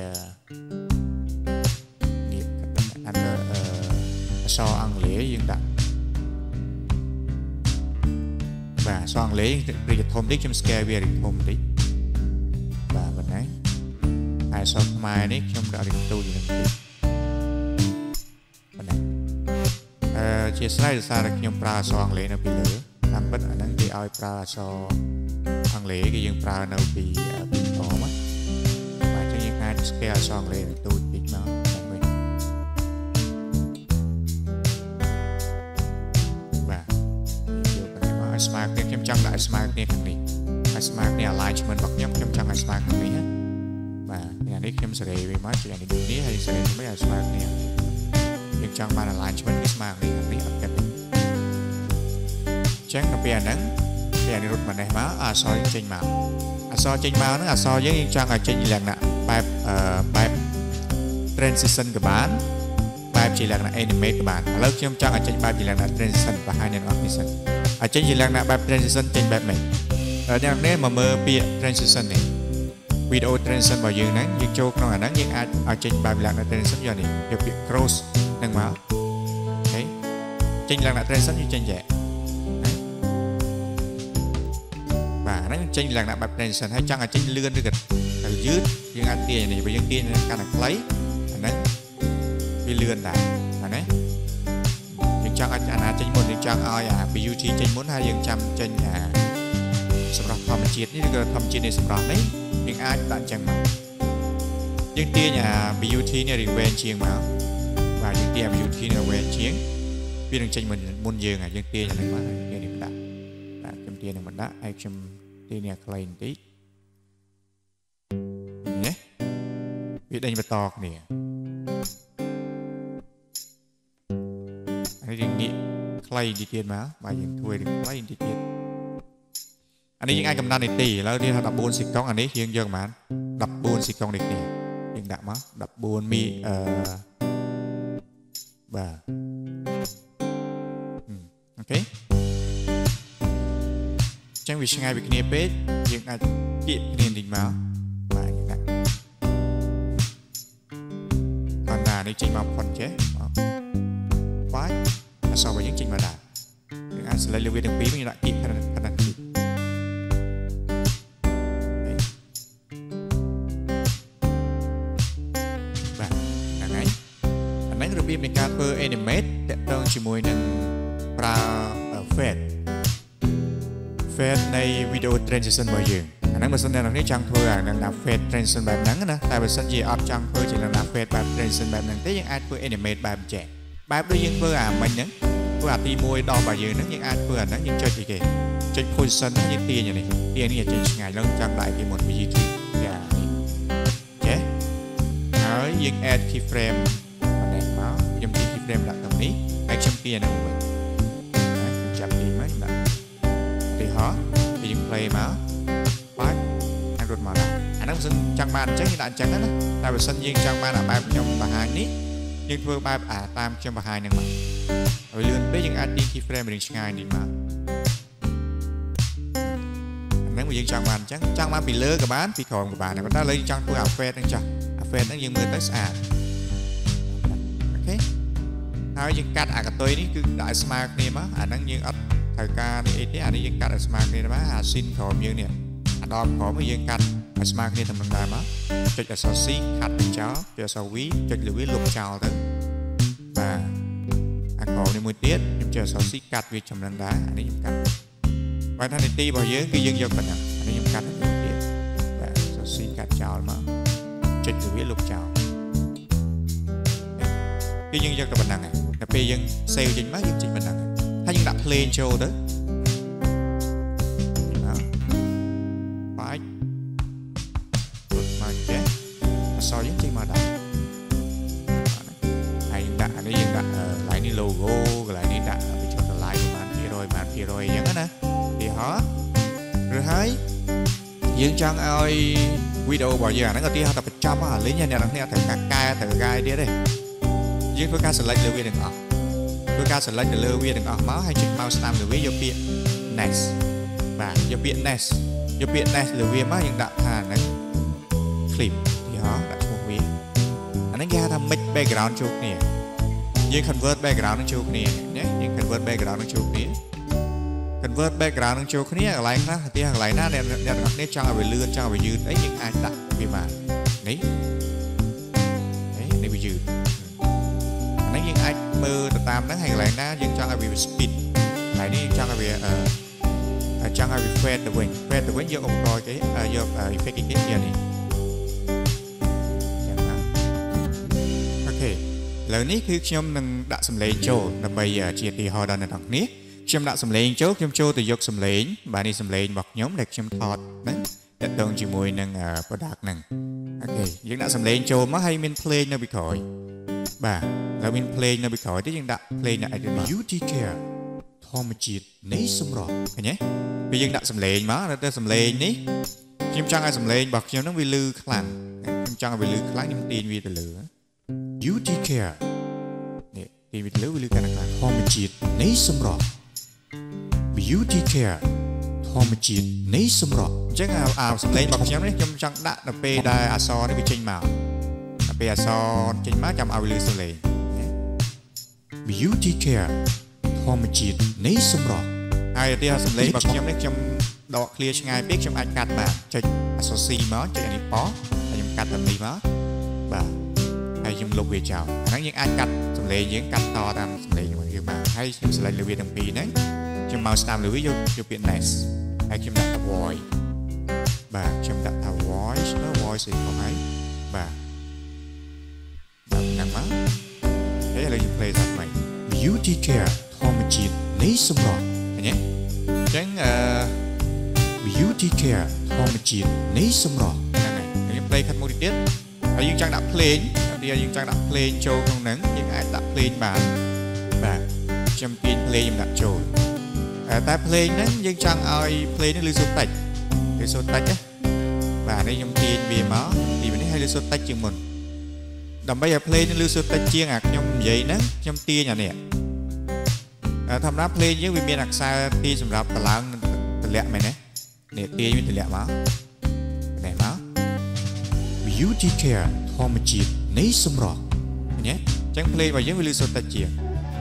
nghiệp anh so ăn lễ dương đặt và so ăn lễ đi thôm đi trong scale về thôm đi và mình ấy ai so mai đấy trong đạo điện tu gì này mình này chia sẻ được sao được trong pra so ăn lễ nó bị lửa làm bất anh đang đi ao pra so ăn lễ cái dương pra nó bị bị khó mất scale song lên tôi biết nó và nhiều cái mà smart nên trong trong đại smart nên thằng này smart này alignment bậc nhóm trong trong smart thằng này hết và nhà này trong sẽ về máy chuyện này được ní hay sẽ mấy là smart này nhưng trong mà alignment cái smart này thằng này ập chắc là bè nắng bè này rút mà này má à so với trên màu à so trên màu nó là so với trong ở trên là nè bài bài transition của bạn bài chỉ là animate của bạn lớp trong trong ở trên bài chỉ là transition và hai nền animation ở trên chỉ là bài transition trên bài mình ở đây nếu mà mơ bịa transition này video transition vào dương nắng dương châu không là nắng nhưng ở trên bài là transition giờ này được việc cross nâng máu đấy trên là transition như trên vậy bà nó tranh làแบบ transition ให้จังอ่ะtranhเลื่อนด้วยกันแต่ยืดยังอันเตี้ยนี่ไปยังเตี้ยการหนักไล่อันนั้นไปเลื่อนได้อันนั้นยังจังอาจารย์tranhมุนยังจังเอาอ่ะ บี ยู ที tranhมุนให้ยังจำtranhอ่ะสำหรับทำจีดนี่ก็ทำจีดในสำหรับนี้ยังอาจจะจังมายังเตี้ยอ่ะ บี ยู ที เนี่ยเวนเชียงมาvàยังเตี้ย บี ยู ที เนี่ยเวนเชียงพี่ต้องtranhมุนมุนยืงอ่ะยังเตี้ยอย่างไรมาเนี่ยนี่มันได้แต่จำเตี้ยเนี่ยมันได้ไอ้จำเตี้ยเนี่ยใครนี่เนี่ยวิธีมาตอกเนี่ยอันนี้ยังนี้ใครดีเทียนมามาอย่างถ้วยถึงใครดีเทียนอันนี้ยังไอ้กำนันในตีแล้วที่เราดับบูนสิกองอันนี้ยังเยอะมันดับบูนสิกองเด็กเนี่ยยังดับมั้งดับบูนมีเอ่อบ่าโอเคจังวิชงไงวิกเนียเป็ดยังไอ้เกี่ยเนียนดิ่งมามาอย่างนั้นตอนนานี่จริงมาผ่อนเจ๊ไว้สอบไปยังจริงมาได้ยังไอ้สไลด์เรียนถึงปีไม่ได้กี่ขนาดขนาดกี่แบบยังไงอันนั้นระเบียบในการเปิดแอนิเมตแต่ต้องชิมวยหนึ่งปลาเฟดเฟดในวิดีโอ transition มาอยู่อันนั้นมันแสดงที่จังเพื่อนังนับเฟด transition แบบนั้นนะแต่เป็นสัญญาอัพจังเพื่อจะนับเฟดแบบ transition แบบนั้นแต่ยังอาจเพื่อ animate แบบแจกแบบด้วยยังเพื่ออ่ะมันยังเพื่อตีมวยดอกแบบยืนนั้นยังอาจเพื่อนั้นยังเจอจีเกเจอ position นั้นยังเตียอย่างนี้เตียนี่จะเจอไงแล้วจังได้ที่หมดวิธีที่อย่างนี้เจ๊แล้วยัง add keyframe มาแดงมายัง keyframe หลักตรงนี้ไอ้ช่างเตียนะผมจับดีไหมนะตีฮะตียัง play มาไปอันรถมาละอันนั้นเป็นจังมันจังที่ด่านจังนั้นนะแต่เป็นสัญญาจังมันอ่ะแบบยังมาหานี้ยังเพื่อแบบอ่าตามจังมาหาอย่างมาเอาเลื่อนไปยังอัดดีคีย์เฟรมเป็นยังไงดีมาอันนั้นมันยังจังมันจังจังมันปีเลิกกับบ้านปีของกับบ้านเนี่ยมันได้เลยจังเพื่อเอาเฟรนั่งจังเอาเฟรนั่งยังมือตั้งสะอาดโอเคเอายังกัดอ่ะกับตัวนี้คือได้สมาร์ทนี่มั้งอันนั้นยังอัดถ่ายการนี่ที่อันนี้ยังกัดสมาร์ทนี่นะมั้งอ่ะซินของยังเนี่ยอันดอมของมันยังกัดสมาร์ทนี่ทำมันได้มั้งจุดจะสอซีขัดเจ้าจุดสอวีจุดหรือวิลุกเจ้าtới vàอันของในมือเตี้ยยังเจอสอซีกัดวิจำลังได้อันนี้ยังกัดไว้ท่านในตีบ่อยเยอะคือยังยังกันอ่ะอันนี้ยังกัดในมือเตี้ยvàสอซีกัดเจ้ามั้งจุดหรือวิลุกเจ้าคือยังยังกับบันดังไงแต่ปียังเซลล์จริงมั้ยยังจริงบันดังถ้ายังดับเพลงโชว์tới phải rút mà chết so với chi mà đặt hay đặt cái gì đặt lại đi logo lại đi đặt bị cho nó lại mà kia rồi mà kia rồi vậy đó nè thì họ rồi thấy dương trang ơi video bao giờ nó có tí họ tập trăm á lấy nha nè đằng này thử cả ca thử gai đi đây dương với ca select lưu viên đừng ở với ca select lưu viên đừng ở máu hay chỉnh mouse stamp lưu viên vô biển next và vô biển next vô biển next lưu viên máu dương đặt thà này clip thì họ đặt một viên anh ấy raทำ make background ชุกเนี่ยยิง convert background ชุกเนี่ยเนี่ยยิง convert background ชุกเนี่ย convert background ชุกเนี่ยอะไรนะที่อะไรนะเนี่ยเนี่ยเนี่ยจังเอาไปเลื่อนจังเอาไปยืดไอ้ยิงไอ้ตัดไปมานี่ไอ้นี่ไปยืดอันนี้ยิงไอ้มือตามนั้นให้อะไรนะยิงจังเอาไป speed อะไรนี่จังเอาไปเอ่อจังเอาไป fade the wing fade the wing យកឧបករណ៍គេយក effect គេនេះแล้วนี่คือខ្ញុំនឹងដាក់សំឡេងចូលដើម្បីជាទីហោដល់អ្នកទាំងនេះខ្ញុំដាក់សំឡេងចូលខ្ញុំចូលទៅយកសំឡេងបាទនេះសំឡេងរបស់ខ្ញុំដែលខ្ញុំថតណាតកតងជាមួយនឹង product ហ្នឹងអូខេយើងដាក់សំឡេងចូលមកហើយមាន play នៅពីក្រោយបាទแล้วមាន play នៅពីក្រោយទៀតយើងដាក់ play នៅ beauty care ធម្មជាតិនៃសម្រស់ឃើញទេពេលយើងដាក់សំឡេងមកទៅសំឡេងនេះខ្ញុំចង់ឲ្យសំឡេងរបស់ខ្ញុំហ្នឹងវាលឺខ្លាំងខ្ញុំចង់ឲ្យវាលឺខ្លាំងខ្ញុំទាញវាទៅលើbeauty care នេះទីវិទ្យាវិទ្យាការខាងធម្មជាតិនៃសម្រស់ beauty care ធម្មជាតិនៃសម្រស់អញ្ចឹងអាសំឡេងរបស់ខ្ញុំនេះខ្ញុំចង់ដាក់នៅពេលដែលអក្សរនេះវាចេញមកដល់ពេលអក្សរចេញមកចាំឲ្យវាលឺសំឡេង beauty care ធម្មជាតិនៃសម្រស់ហើយទីសំឡេងរបស់ខ្ញុំនេះខ្ញុំដក clear ឆ្ងាយពេកខ្ញុំអាចកាត់បាទចុច associate មកចុចអានេះប៉ហើយខ្ញុំកាត់តាមនេះមកបាទហើយខ្ញុំលុបវាចោលអាហ្នឹងយើងអាចកាត់សំឡេងយើងកាត់តតាមសំឡេងរបស់យើងបានហើយខ្ញុំ select លើវាទាំងពីរហ្នឹងខ្ញុំមកតាមលើវាយកយកពាក្យ next ហើយខ្ញុំដាក់ voice បាទខ្ញុំដាក់ថា voice ណា voice ឯងផងហើយបាទបាទហ្នឹងមកហើយឥឡូវយើង play តាមវិញ beauty care ធម្មជាតិនៃសម្រស់ឃើញទេអញ្ចឹងអឺ beauty care ធម្មជាតិនៃសម្រស់ហ្នឹងហើយខ្ញុំ play ខាត់មួយទៀតហើយយើងចង់ដាក់ play តែយើងចង់ដាក់ play ចូលក្នុងហ្នឹងយើងអាចដាក់ play បានបាទខ្ញុំទាញ play ខ្ញុំដាក់ចូលតែ play ហ្នឹងយើងចង់ឲ្យ play ហ្នឹងលឺសូរតិចលឺសូរតិចណាបាទនេះខ្ញុំទាញវាមកទីនេះឲ្យលឺសូរតិចជាងមុនដើម្បីឲ្យ play នឹងលឺសូរតិចជាងអាខ្ញុំនិយាយហ្នឹងខ្ញុំទាញអានេះធម្មតា play យើងវាមានអក្សរទីសម្រាប់តម្លើងតម្លាក់មែនទេនេះទាញវាតម្លាក់មកនេះមក beauty care ធម្មជាតិនៃសម្រស់ឃើញទេអញ្ចឹង play របស់យើងវាលឺសូរតិចជាង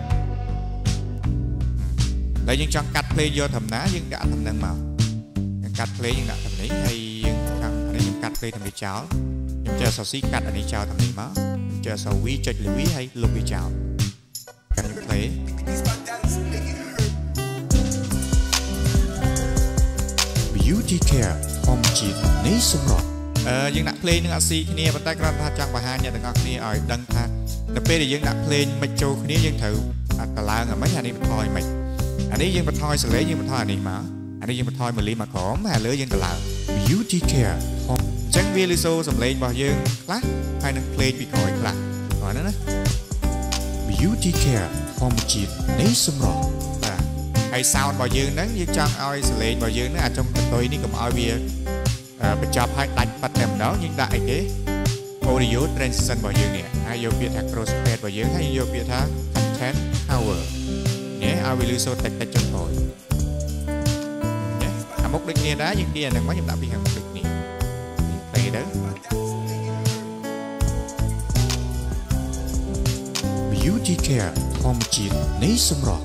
តែយើងចង់កាត់ play យកធម្មតាយើងដាក់តំណឹងមកយើងកាត់ play យើងដាក់តំនេះហើយយើងខាងអានេះយើងកាត់ play តំនេះចោលខ្ញុំចេះអក្សរ C កាត់អានេះចោលតំនេះមកខ្ញុំចេះអក្សរ V ចុចលើ V ហើយលុបវាចោលកាត់ខ្ញុំ play beauty care ធម្មជាតិនៃសម្រស់អឺយើងដាក់ play នឹងអត់ C គ្នាប៉ុន្តែគ្រាន់តែចង់បង្ហាញអ្នកទាំងអស់គ្នាឲ្យដឹងថានៅពេលដែលយើងដាក់ play មិនចូលគ្នាយើងត្រូវអាតឡើងអាមិនអានេះបន្ថយមិនអានេះយើងបន្ថយសលេងយើងបន្ថយអានេះមកអានេះយើងបន្ថយម៉ូលីមកក្រោមហើយលើយើងទៅឡើង beauty care អញ្ចឹងវាលឺសូរសំឡេងរបស់យើងខ្លះហើយនឹង play ពីក្រោយខ្លះហ្នឹងណា beauty care ធម្មជាតិនៃសម្រស់បាទហើយ sound របស់យើងហ្នឹងយើងចង់ឲ្យសលេងរបស់យើងហ្នឹងអាចុងកន្ទុយនេះកុំឲ្យវាបញ្ចប់ហើយដាច់ប៉ាត់តែម្ដងយើងដាក់អីគេ audio transition របស់យើងនេះហើយយកពាក្យថា cross fade របស់យើងហើយយកពាក្យថា content powerនេះឲ្យវាលឺសូរតិចតិចចុងក្រោយអាមុខដូចគ្នាដែរយើងទាញអាហ្នឹងមកខ្ញុំដាក់ពីខាងមុខដូចគ្នាទៅទៅ beauty care ធម្មជាតិនៃសម្រស់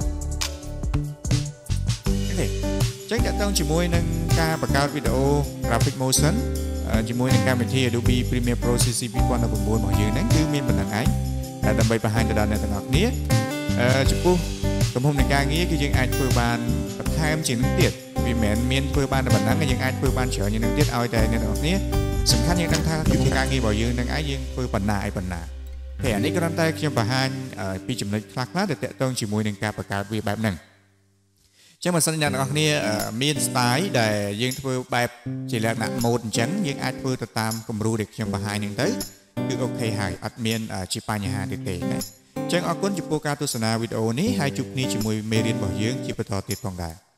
នេះចឹងតើតើជាមួយនឹងការបង្កើតវីដេអូ graphic motion ជាមួយនឹងកម្មវិធី Adobe Premiere Pro ซี ซี ពីរពាន់ដប់ប្រាំបួនរបស់យើងហ្នឹងគឺមានប៉ុណ្្នឹងឯងតែដើម្បីបង្ហាញទៅដល់អ្នកទាំងអស់គ្នាអឺចំពោះទំហំនៃការងារគឺយើងអាចធ្វើបានបន្ថែមជាងនេះទៀតវាមិនមែនមានធ្វើបានតែប៉ុណ្ណឹងយើងអាចធ្វើបានច្រើនជាងនេះទៀតឲ្យតែអ្នកទាំងអស់គ្នាសំខាន់យើងដឹងថាទំហំការងាររបស់យើងនឹងឯងយើងធ្វើប៉ុណ្ណាឲ្យប៉ុណ្ណាហើយអានេះគ្រាន់តែខ្ញុំបង្ហាញពីចំណុចខ្លះៗដែលតាក់ទងជាមួយនឹងការបង្កើតវាបែបហ្នឹងចឹងបើសិនអ្នកទាំងអស់គ្នាមាន style ដែលយើងធ្វើបែបជាលក្ខណៈ mode អញ្ចឹងយើងអាចធ្វើទៅតាមគំរូដែលខ្ញុំបង្ហាញហ្នឹងទៅគឺអូខេហើយអត់មានជាបញ្ហាទេទេណាចឹងអរគុណចំពោះការទស្សនាវីដេអូនេះហើយជួបគ្នាជាមួយមេរៀនរបស់យើងជាបន្តទៀតផងដែរ